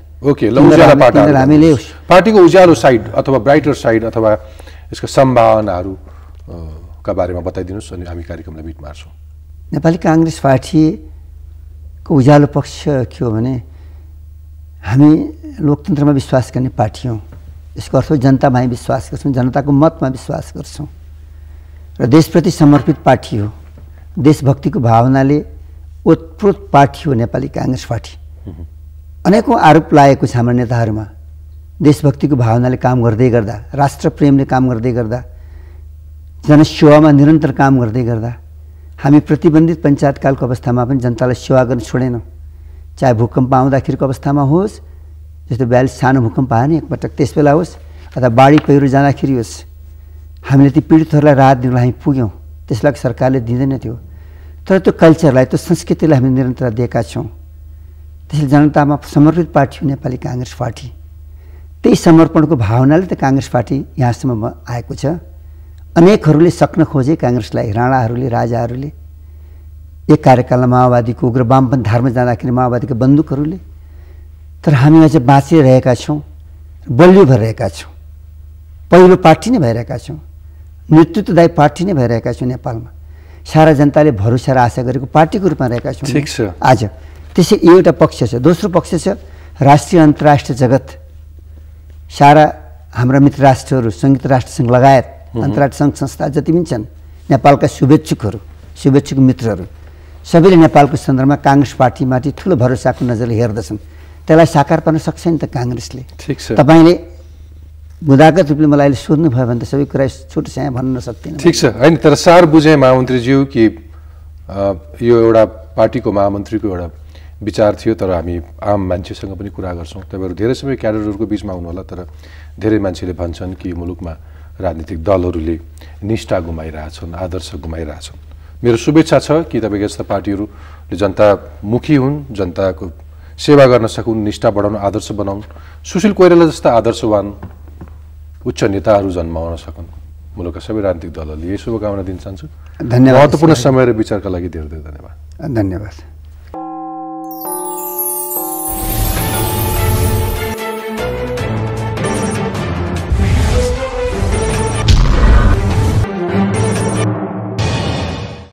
हामीले पार्टीको उज्यालो साइड अथवा ब्राइटर साइड अथवा यसका सम्भावनाहरूका बारेमा बताइदिनुहोस् अनि हामी कार्यक्रमलाई मिट मार्छौँ। नेपाली काङ्ग्रेस पार्टीको उज्यालो पक्ष के हो भने हामी लोकतन्त्रमा विश्वास गर्ने पार्टी हौँ। यसको अर्थ जनतामा हामी विश्वास गर्छौँ, जनताको मतमा विश्वास गर्छौँ र देशप्रति समर्पित पार्टी हो। देशभक्तिको भावनाले ओतप्रोत पार्टी हो नेपाली काङ्ग्रेस पार्टी। अनेकौँ आरोप लागेको छ हाम्रो नेताहरूमा, देशभक्तिको भावनाले काम गर्दै गर्दा, राष्ट्रप्रेमले काम गर्दै गर्दा, जनसेवामा निरन्तर काम गर्दै गर्दा हामी प्रतिबन्धित पञ्चायतकालको अवस्थामा पनि जनतालाई सेवा गर्न छोडेनौँ। चाहे भूकम्प आउँदाखेरिको अवस्थामा होस्, जस्तो 42 सानो भूकम्प आयो नि एकपटक, त्यस बेला होस्, अथवा बाढी पहिरो जाँदाखेरि होस्, हामीले ती पीडितहरूलाई राहत दिनलाई हामी पुग्यौँ। त्यसलाई सरकारले दिँदैन थियो, तर त्यो कल्चरलाई, त्यो संस्कृतिलाई हामी निरन्तर दिएका छौँ। त्यसले जनतामा समर्पित पार्टी हो नेपाली काङ्ग्रेस पार्टी। त्यही समर्पणको भावनाले त काङ्ग्रेस पार्टी यहाँसम्म आएको छ। अनेकहरूले सक्न खोजे काङ्ग्रेसलाई, राणाहरूले, राजाहरूले, एक कार्यकालमा माओवादीको उग्र वामपन्थी धारमा जाँदाखेरि माओवादीका बन्दुकहरूले। तर हामी अझ बाँचिरहेका छौँ, बलियो भइरहेका छौँ, पहिलो पार्टी नै भइरहेका छौँ, नेतृत्वदायी पार्टी नै भइरहेका छौँ। नेपालमा सारा जनताले भरोसा र आशा गरेको पार्टीको रूपमा रहेका छौँ आज। त्यसै एउटा पक्ष छ। दोस्रो पक्ष छ राष्ट्रिय अन्तर्राष्ट्रिय जगत, सारा हाम्रा मित्र राष्ट्रहरू, संयुक्त राष्ट्रसङ्घ लगायत अन्तर्राष्ट्रिय सङ्घ संस्था जति पनि छन्, नेपालका शुभेच्छुकहरू, शुभेच्छुक मित्रहरू, सबैले नेपालको सन्दर्भमा काङ्ग्रेस पार्टीमाथि ठुलो भरोसाको नजरले हेर्दछन्। त्यसलाई साकार पार्न सक्छ नि त काङ्ग्रेसले। तपाईँले मुदागत रूपले मलाई अहिले सोध्नुभयो भने त सबै कुरा छोटो सानो भन्न नसक्दिनँ। ठिक छ, होइन, तर सार बुझेँ महामन्त्रीज्यू कि यो एउटा पार्टीको महामन्त्रीको एउटा विचार थियो, तर हामी आम मान्छेसँग पनि कुरा गर्छौँ। तपाईँहरू धेरै समय क्याडरहरूको बिचमा हुनुहोला, तर धेरै मान्छेले भन्छन् कि मुलुकमा राजनीतिक दलहरूले निष्ठा गुमाइरहेछन्, आदर्श गुमाइरहेछन्। मेरो शुभेच्छा छ कि तपाईँको जस्ता पार्टीहरूले जनतामुखी हुन्, जनताको सेवा गर्न सकुन्, निष्ठा बढाउन, आदर्श बनाउन्, सुशील कोइराला जस्ता आदर्शवान उच्च नेताहरू जन्माउन सकुन् मुलुकका सबै राजनीतिक दलहरूले। यही शुभकामना दिन चाहन्छु। धन्यवाद। महत्त्वपूर्ण समय र विचारका लागि धेरै धेरै धन्यवाद। धन्यवाद।